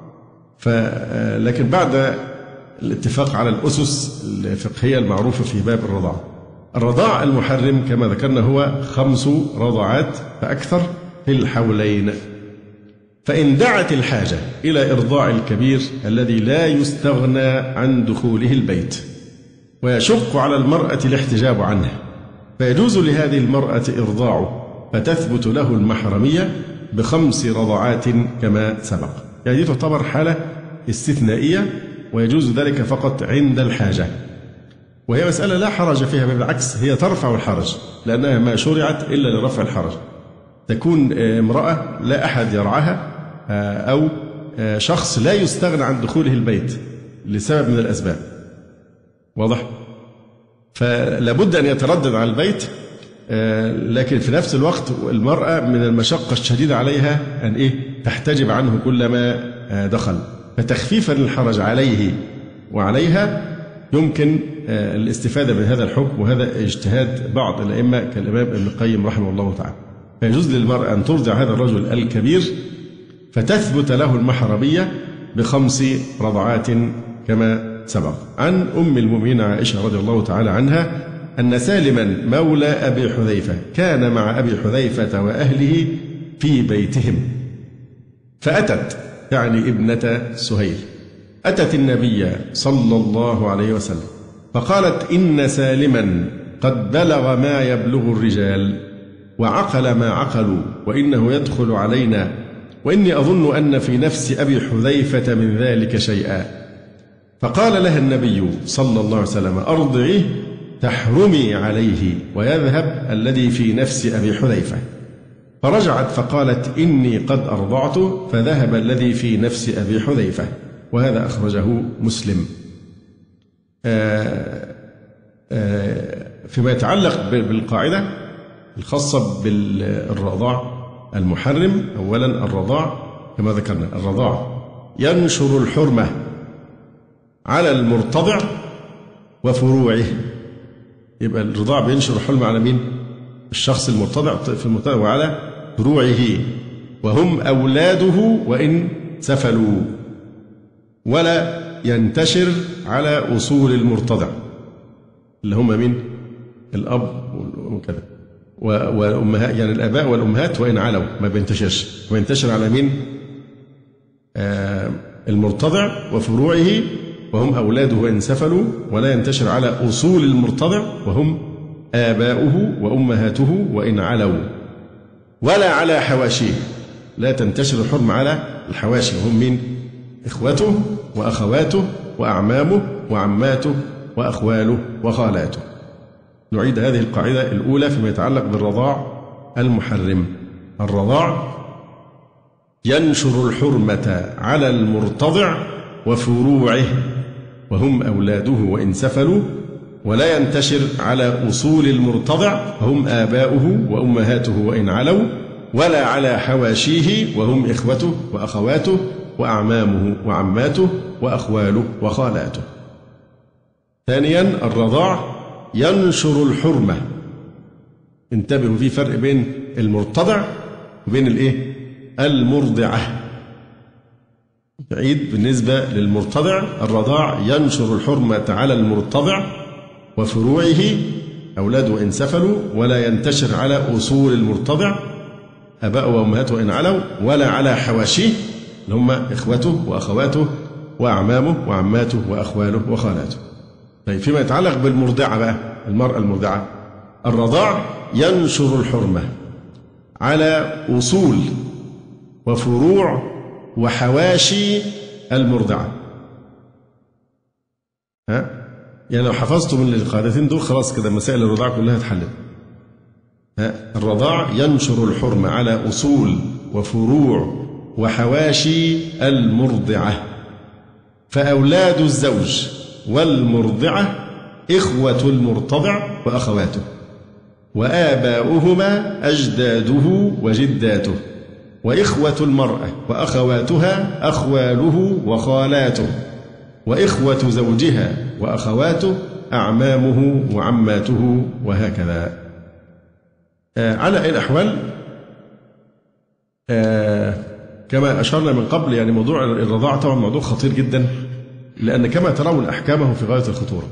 Speaker 4: لكن بعد الاتفاق على الأسس الفقهية المعروفة في باب الرضاعة. الرضاع المحرم كما ذكرنا هو 5 رضعات فأكثر في الحولين. فإن دعت الحاجة إلى إرضاع الكبير الذي لا يستغنى عن دخوله البيت ويشق على المرأة الاحتجاب عنه، فيجوز لهذه المرأة إرضاعه، فتثبت له المحرمية ب5 رضعات كما سبق. يعني دي تعتبر حالة استثنائية، ويجوز ذلك فقط عند الحاجة، وهي مسألة لا حرج فيها، بالعكس هي ترفع الحرج، لأنها ما شرعت إلا لرفع الحرج. تكون امرأة لا أحد يرعاها، أو شخص لا يستغنى عن دخوله البيت لسبب من الأسباب، واضح؟ فلا بد أن يتردد على البيت، لكن في نفس الوقت المرأة من المشقة الشديدة عليها أن تحتجب عنه كلما دخل، فتخفيفا الحرج عليه وعليها يمكن الاستفادة من هذا الحكم، وهذا اجتهاد بعض الأئمة كالإمام ابن القيم رحمه الله تعالى. فيجوز للمرأة أن ترضع هذا الرجل الكبير فتثبت له المحرمية ب5 رضعات كما سبق. عن أم المؤمنين عائشة رضي الله تعالى عنها أن سالما مولى أبي حذيفة كان مع أبي حذيفة وأهله في بيتهم، فأتت، يعني ابنة سهيل، أتت النبي صلى الله عليه وسلم فقالت: إن سالما قد بلغ ما يبلغ الرجال وعقل ما عقلوا، وإنه يدخل علينا، وإني أظن أن في نفس أبي حذيفة من ذلك شيئا. فقال لها النبي صلى الله عليه وسلم: أرضعيه تحرمي عليه ويذهب الذي في نفس أبي حذيفة. فرجعت فقالت: إني قد أرضعت، فذهب الذي في نفس أبي حذيفة. وهذا أخرجه مسلم. فيما يتعلق بالقاعدة الخاصة بالرضاع المحرم، أولا الرضاع كما ذكرنا، الرضاع ينشر الحرمة على المرتضع وفروعه. يبقى الرضاع بينشر الحرمة على مين؟ الشخص المرتضع في المرتضع، وعلى فروعه وهم أولاده وإن سفلوا، ولا ينتشر على أصول المرتضع اللي هم مين؟ الأب وكذا والأمهات، يعني الآباء والأمهات وإن علوا ما بينتشرش، وينتشر على مين؟ المرتضع وفروعه وهم أولاده وإن سفلوا، ولا ينتشر على أصول المرتضع وهم آباؤه وأمهاته وإن علوا، ولا على حواشيه. لا تنتشر الحرمة على الحواشي وهم مين؟ إخوته وأخواته وأعمامه وعماته وأخواله وخالاته. نعيد هذه القاعدة الأولى فيما يتعلق بالرضاع المحرم. الرضاع ينشر الحرمة على المرتضع وفروعه وهم أولاده وإن سفلوا، ولا ينتشر على أصول المرتضع وهم آباؤه وأمهاته وإن علوا، ولا على حواشيه وهم إخوته وأخواته وأعمامه وعماته وأخواله وخالاته. ثانيا الرضاع ينشر الحرمة. انتبهوا، في فرق بين المرتضع وبين المرضعة. بعيد بالنسبة للمرتضع، الرضاع ينشر الحرمة على المرتضع وفروعه أولاده وإن سفلوا، ولا ينتشر على أصول المرتضع أباء وأمهاته وإن علوا، ولا على حواشيه اللي هم إخوته وأخواته وأعمامه وعماته وأخواله وخالاته. طيب فيما يتعلق بالمرضعة بقى، المرأة المرضعة، الرضاع ينشر الحرمة على أصول وفروع وحواشي المرضعة. يعني لو حفظتم من القاعدتين دول خلاص كده مسائل الرضاعة كلها اتحلت. الرضاع ينشر الحرمة على أصول وفروع وحواشي المرضعة. فأولاد الزوج والمرضعة إخوة المرتضع وأخواته، وآباؤهما أجداده وجداته، وإخوة المرأة وأخواتها أخواله وخالاته، وإخوة زوجها وأخواته أعمامه وعماته، وهكذا. على أي الأحوال كما أشرنا من قبل، يعني موضوع الرضاعة طبعا موضوع خطير جدا، لأن كما ترون أحكامه في غاية الخطورة.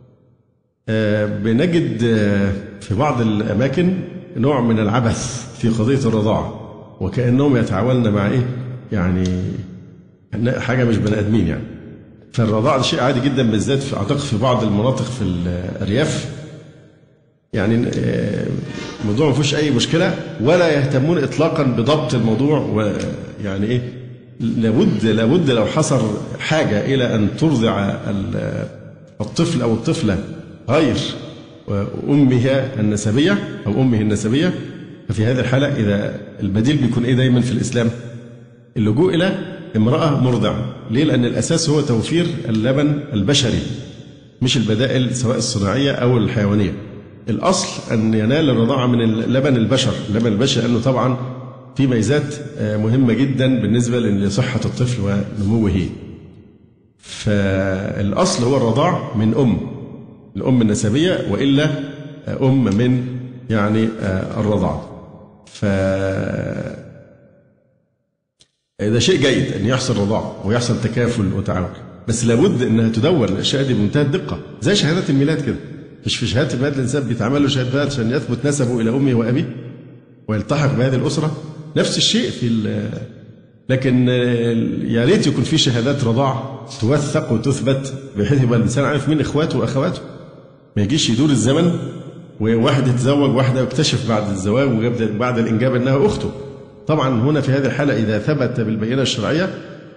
Speaker 4: بنجد في بعض الأماكن نوع من العبث في قضية الرضاعة، وكأنهم يتعاونون مع يعني حاجة مش بني آدمين يعني. فالرضاعة شيء عادي جدا، بالذات أعتقد في بعض المناطق في الأرياف، يعني الموضوع ما فيهوش أي مشكلة، ولا يهتمون إطلاقا بضبط الموضوع. ويعني لابد لو حصل حاجة إلى أن ترضع الطفل أو الطفلة غير أمها النسبية أو أمه النسبية، ففي هذه الحالة إذا البديل بيكون دايما في الإسلام اللجوء إلى امرأة مرضعة. ليه؟ لأن الأساس هو توفير اللبن البشري، مش البدائل سواء الصناعية أو الحيوانية. الأصل أن ينال الرضاعة من اللبن البشر، اللبن البشري، لأنه طبعا في ميزات مهمة جدا بالنسبة لصحة الطفل ونموه. فالأصل هو الرضاع من الأم النسبية، وإلا من يعني الرضاعة. ده شيء جيد أن يحصل رضاعة ويحصل تكافل وتعاون، بس لابد أنها تدون الأشياء دي بمنتهى الدقة، زي شهادات الميلاد كده. مش في شهادة الميلاد الإنسان بيتعمل له شهادات عشان يثبت نسبه إلى أمه وأبيه ويلتحق بهذه الأسرة، نفس الشيء لكن يا ريت يكون في شهادات رضاعة توثق وتثبت، بحيث يبقى الإنسان عارف مين إخواته وأخواته. ما يجيش يدور الزمن وواحد يتزوج واحدة ويكتشف بعد الزواج وبعد الإنجاب أنها أخته. طبعا هنا في هذه الحالة إذا ثبت بالبينة الشرعية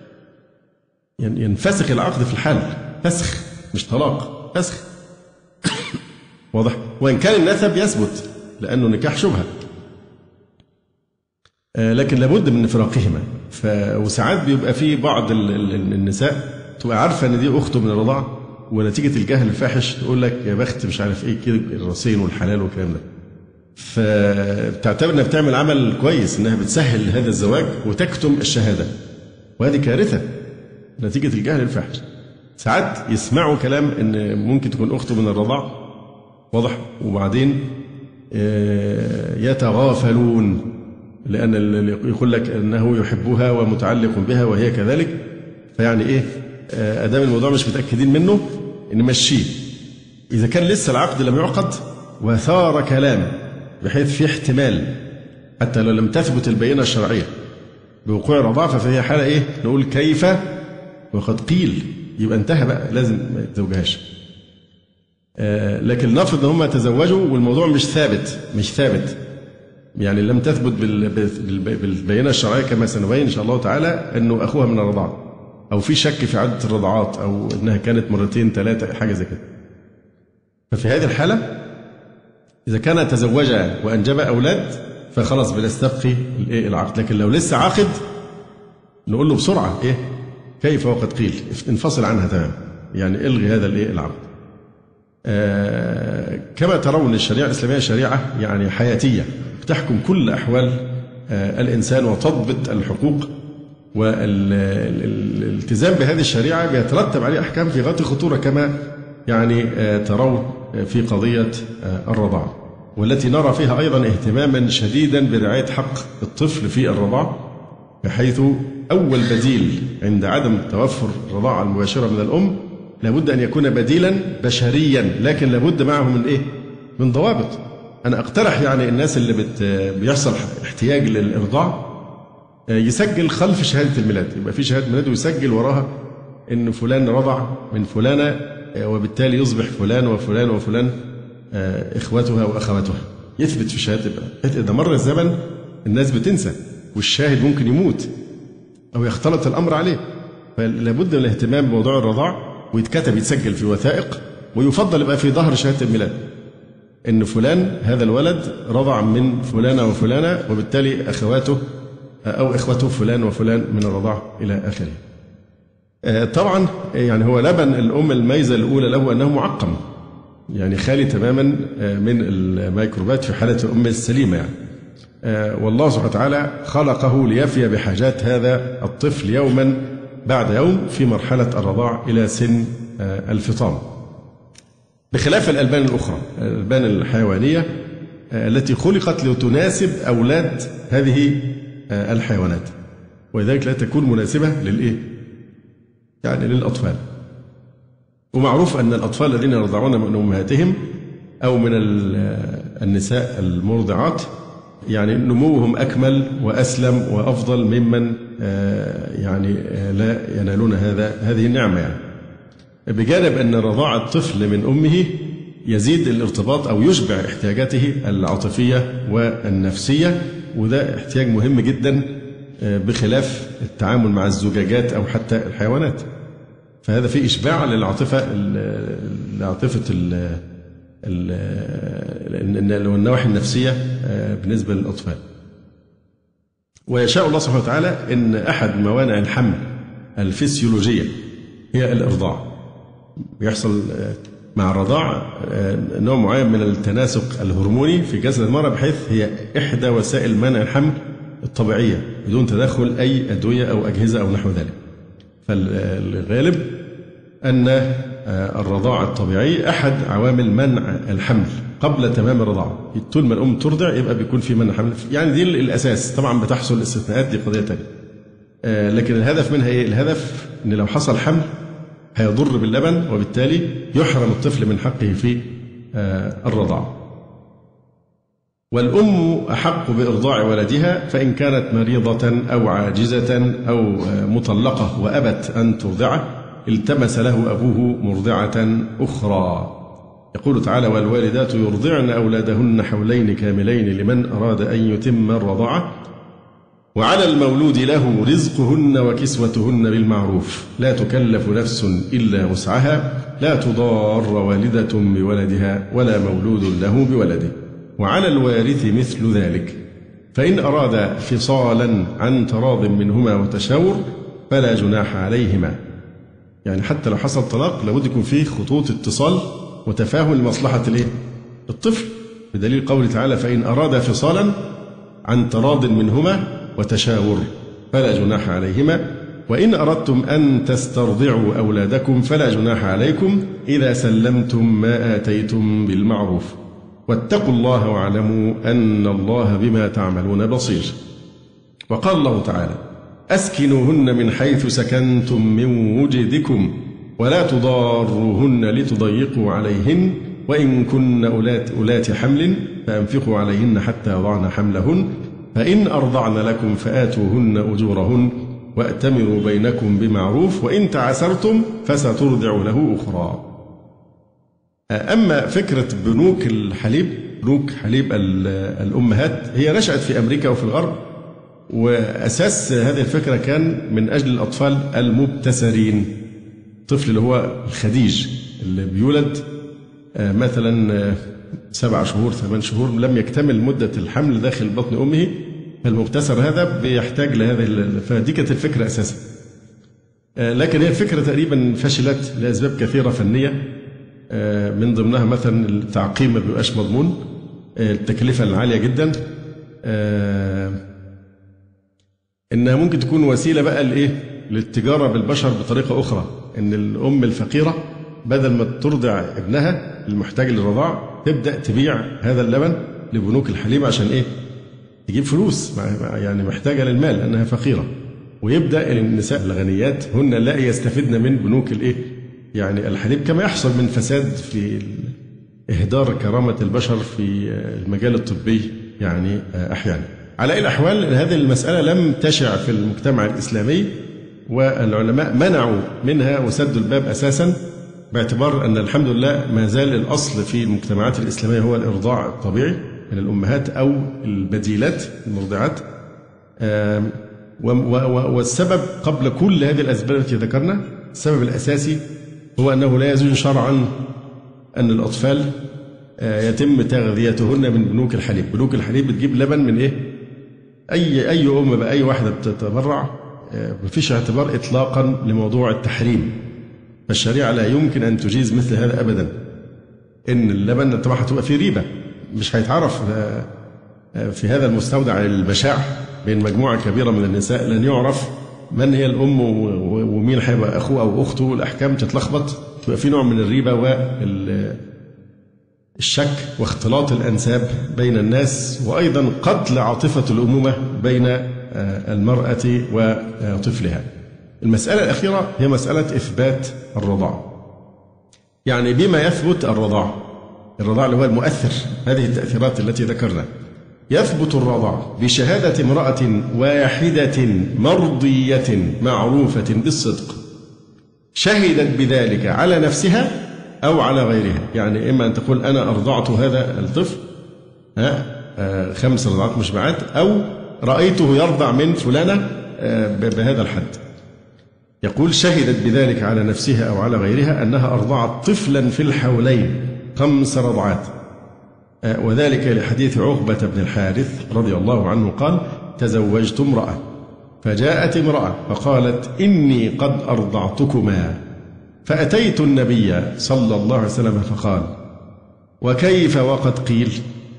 Speaker 4: ينفسخ العقد في الحال، فسخ مش طلاق، فسخ. واضح؟ وإن كان النسب يثبت لأنه نكاح شبهة، لكن لابد من فراقهما. وساعات بيبقى في بعض النساء تبقى عارفة أن دي أخته من الرضاعة، ونتيجة الجهل الفاحش تقول لك يا بخت مش عارف إيه كده، الرصين والحلال والكلام ده. فبتعتبر انها بتعمل عمل كويس، انها بتسهل هذا الزواج وتكتم الشهاده، وهذه كارثه نتيجه الجهل الفاحش. ساعات يسمعوا كلام ان ممكن تكون اخته من الرضاعه، واضح، وبعدين يتغافلون، لان اللي يقول لك انه يحبها ومتعلق بها وهي كذلك، فيعني ادام الموضوع مش متاكدين منه نمشيه. اذا كان لسه العقد لم يعقد وثار كلام بحيث في احتمال حتى لو لم تثبت البينة الشرعية بوقوع الرضاعة، ففي حالة نقول كيف وقد قيل، يبقى انتهى بقى، لازم ما يتزوجهاش. لكن نفرض ان هم تزوجوا والموضوع مش ثابت، يعني لم تثبت بالبينة الشرعية كما سنبين ان شاء الله تعالى انه اخوها من الرضاعة، او في شك في عدة الرضاعات، او انها كانت مرتين 3 حاجة زي كده. ففي هذه الحالة إذا كان تزوجا وأنجب أولاد فخلاص بنستبقي العقد. لكن لو لسه عاقد نقول له بسرعة كيف وقد قيل، انفصل عنها تمام، يعني الغي هذا العقد. كما ترون الشريعة الإسلامية شريعة يعني حياتية، تحكم كل أحوال الإنسان وتضبط الحقوق، والالتزام بهذه الشريعة بيترتب عليه أحكام في غاية الخطورة، كما يعني ترون في قضية الرضاعة، والتي نرى فيها أيضا اهتماما شديدا برعاية حق الطفل في الرضاعة، بحيث أول بديل عند عدم توفر الرضاعة المباشرة من الأم لابد أن يكون بديلا بشريا، لكن لابد معه من ضوابط. أنا أقترح يعني الناس اللي بيحصل احتياج للإرضاع يسجل خلف شهادة الميلاد، يبقى في شهادة ميلاد ويسجل وراها إن فلان رضع من فلانة، وبالتالي يصبح فلان وفلان وفلان إخوتها وأخواتها، يثبت في شهادة. إذا مر الزمن الناس بتنسى، والشاهد ممكن يموت أو يختلط الأمر عليه، فلابد من الاهتمام بموضوع الرضاع، ويتكتب يتسجل في وثائق، ويفضل يبقى في ظهر شهادة الميلاد إن فلان هذا الولد رضع من فلانة وفلانة، وبالتالي أخواته أو إخوته فلان وفلان من الرضاعة إلى آخره. طبعا يعني هو لبن الأم الميزة الأولى له أنه معقم، يعني خالي تماما من الميكروبات في حالة الأم السليمة يعني. والله سبحانه وتعالى خلقه ليفي بحاجات هذا الطفل يوما بعد يوم في مرحلة الرضاع إلى سن الفطام، بخلاف الألبان الأخرى، الألبان الحيوانية التي خلقت لتناسب أولاد هذه الحيوانات، ولذلك لا تكون مناسبة للإيه؟ يعني للأطفال. ومعروف أن الأطفال الذين يرضعون من أمهاتهم أو من النساء المرضعات يعني نموهم أكمل وأسلم وأفضل ممن يعني لا ينالون هذه النعمة يعني. بجانب أن رضاع الطفل من أمه يزيد الارتباط أو يشبع احتياجاته العاطفية والنفسية، وده احتياج مهم جدا بخلاف التعامل مع الزجاجات أو حتى الحيوانات. فهذا فيه إشباع للعاطفة والنواحي النفسية بالنسبة للأطفال. ويشاء الله سبحانه وتعالى أن أحد موانع الحمل الفسيولوجية هي الإرضاع. يحصل مع الرضاع نوع معين من التناسق الهرموني في جسد المرأة، بحيث هي إحدى وسائل منع الحمل الطبيعية بدون تدخل أي أدوية أو أجهزة أو نحو ذلك. فالغالب أن الرضاعة الطبيعي أحد عوامل منع الحمل قبل تمام الرضاعة. طول ما الأم ترضع يبقى بيكون في منع حمل، يعني دي الأساس. طبعا بتحصل استثناءات، دي قضية تانية. لكن الهدف منها إيه؟ الهدف أن لو حصل حمل هيضر باللبن، وبالتالي يحرم الطفل من حقه في الرضاعة. والأم أحق بإرضاع ولدها، فإن كانت مريضة أو عاجزة أو مطلقة وأبت أن ترضعه التمس له أبوه مرضعة أخرى. يقول تعالى: والوالدات يرضعن أولادهن حولين كاملين لمن أراد أن يتم الرضاعة، وعلى المولود له رزقهن وكسوتهن بالمعروف، لا تكلف نفس إلا وسعها، لا تضار والدة بولدها ولا مولود له بولده، وعلى الوارث مثل ذلك، فإن أراد فصالا عن تراض منهما وتشاور فلا جناح عليهما. يعني حتى لو حصل طلاق لابد يكون فيه خطوط اتصال وتفاهم لمصلحة الطفل، بدليل قوله تعالى: فإن أراد فصالا عن تراض منهما وتشاور فلا جناح عليهما، وإن أردتم أن تسترضعوا أولادكم فلا جناح عليكم إذا سلمتم ما آتيتم بالمعروف، واتقوا الله واعلموا أن الله بما تعملون بصير. وقال الله تعالى: أسكنوهن من حيث سكنتم من وجدكم ولا تضاروهن لتضيقوا عليهن، وإن كن أولات حمل فأنفقوا عليهن حتى يضعن حملهن، فإن أرضعن لكم فآتوهن أجورهن وأتمروا بينكم بمعروف، وإن تعسرتم فسترضع له أخرى. أما فكرة بنوك الحليب، بنوك حليب الأمهات، هي نشأت في أمريكا وفي الغرب، وأساس هذه الفكرة كان من أجل الأطفال المبتسرين. الطفل اللي هو الخديج اللي بيولد مثلا 7 شهور 8 شهور لم يكتمل مدة الحمل داخل بطن أمه، فالمبتسر هذا بيحتاج لهذه، فدي كانت الفكرة أساسا. لكن هي الفكرة تقريبا فشلت لأسباب كثيرة فنية، من ضمنها مثلا التعقيم ما بيبقاش مضمون، التكلفة العالية جدا، إنها ممكن تكون وسيلة بقى لإيه؟ للتجارة بالبشر بطريقة أخرى، إن الأم الفقيرة بدل ما ترضع ابنها المحتاج للرضاع تبدأ تبيع هذا اللبن لبنوك الحليب عشان إيه؟ تجيب فلوس، يعني محتاجة للمال لأنها فقيرة. ويبدأ النساء الغنيات هن لا يستفدن من بنوك الإيه؟ يعني الحليب، كما يحصل من فساد في إهدار كرامة البشر في المجال الطبي يعني أحيانا. على أي الأحوال هذه المسألة لم تشع في المجتمع الإسلامي، والعلماء منعوا منها وسدوا الباب أساسا، باعتبار أن الحمد لله ما زال الأصل في المجتمعات الإسلامية هو الإرضاع الطبيعي من الأمهات أو البديلات المرضعات. والسبب قبل كل هذه الأسباب التي ذكرنا، السبب الأساسي هو أنه لا يجوز شرعا أن الأطفال يتم تغذيتهن من بنوك الحليب. بنوك الحليب بتجيب لبن من إيه؟ أي أم بأي واحدة بتتبرع مفيش اعتبار إطلاقا لموضوع التحريم. فالشريعة لا يمكن أن تجيز مثل هذا أبدا. إن اللبن طبعا هتبقى فيه ريبة، مش هيتعرف في هذا المستودع البشاع بين مجموعة كبيرة من النساء، لن يعرف من هي الأم ومين هيبقى أخوه أو أخته، الأحكام تتلخبط، تبقى في نوع من الريبة والشك واختلاط الأنساب بين الناس، وأيضا قتل عاطفة الأمومة بين المرأة وطفلها. المسألة الأخيرة هي مسألة إثبات الرضاع. يعني بما يثبت الرضاع اللي هو المؤثر، هذه التأثيرات التي ذكرنا. يثبت الرضاع بشهادة امرأة واحدة مرضية معروفة بالصدق شهدت بذلك على نفسها أو على غيرها. يعني إما أن تقول أنا أرضعت هذا الطفل 5 رضعات مشبعات، أو رأيته يرضع من فلانة بهذا الحد. يقول شهدت بذلك على نفسها أو على غيرها أنها أرضعت طفلا في الحولين 5 رضعات. وذلك لحديث عقبة بن الحارث رضي الله عنه قال: تزوجت امرأة فجاءت امرأة فقالت: إني قد أرضعتكما، فأتيت النبي صلى الله عليه وسلم فقال: وكيف وقد قيل؟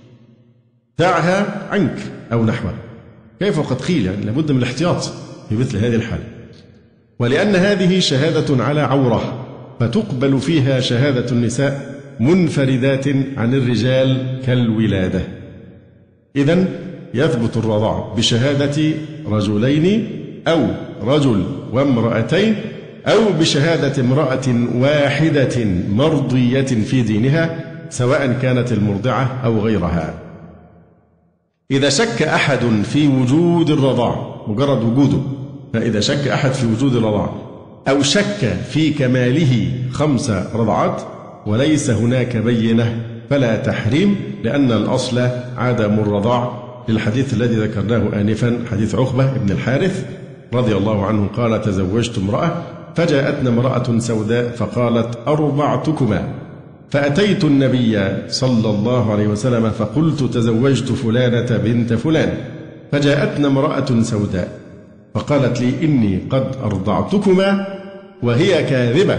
Speaker 4: دعها عنك أو نحوه. كيف وقد قيل؟ يعني لابد من الاحتياط في مثل هذه الحال. ولأن هذه شهادة على عورة، فتقبل فيها شهادة النساء منفردات عن الرجال كالولادة. إذن يثبت الرضاع بشهادة رجلين أو رجل وامرأتين، أو بشهادة امرأة واحدة مرضية في دينها، سواء كانت المرضعة أو غيرها. إذا شك أحد في وجود الرضاع، مجرد وجوده، فإذا شك أحد في وجود الرضاع أو شك في كماله 5 رضعات وليس هناك بينة فلا تحريم، لأن الأصل عدم الرضاع، للحديث الذي ذكرناه آنفا، حديث عقبة بن الحارث رضي الله عنه قال: تزوجت امرأة فجاءتنا امرأة سوداء فقالت: أرضعتكما، فأتيت النبي صلى الله عليه وسلم فقلت: تزوجت فلانة بنت فلان، فجاءتنا امرأة سوداء فقالت لي: إني قد أرضعتكما، وهي كاذبة،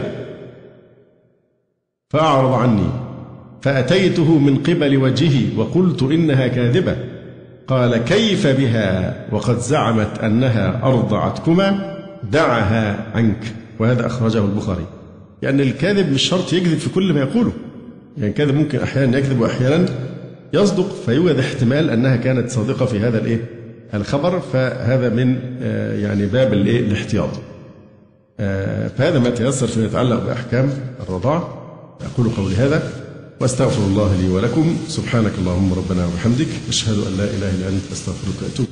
Speaker 4: فأعرض عني، فأتيته من قبل وجهه وقلت: إنها كاذبة. قال: كيف بها وقد زعمت أنها أرضعتكما؟ دعها عنك. وهذا أخرجه البخاري. يعني الكاذب مش شرط يكذب في كل ما يقوله، يعني الكاذب ممكن أحيانا يكذب وأحيانا يصدق، فيوجد احتمال أنها كانت صادقة في هذا الخبر، فهذا من يعني باب الاحتياط. فهذا ما تيسر فيما يتعلق بأحكام الرضاع. أقول قولي هذا وأستغفر الله لي ولكم. سبحانك اللهم ربنا وبحمدك، أشهد أن لا إله إلا أنت، أستغفرك وأتوب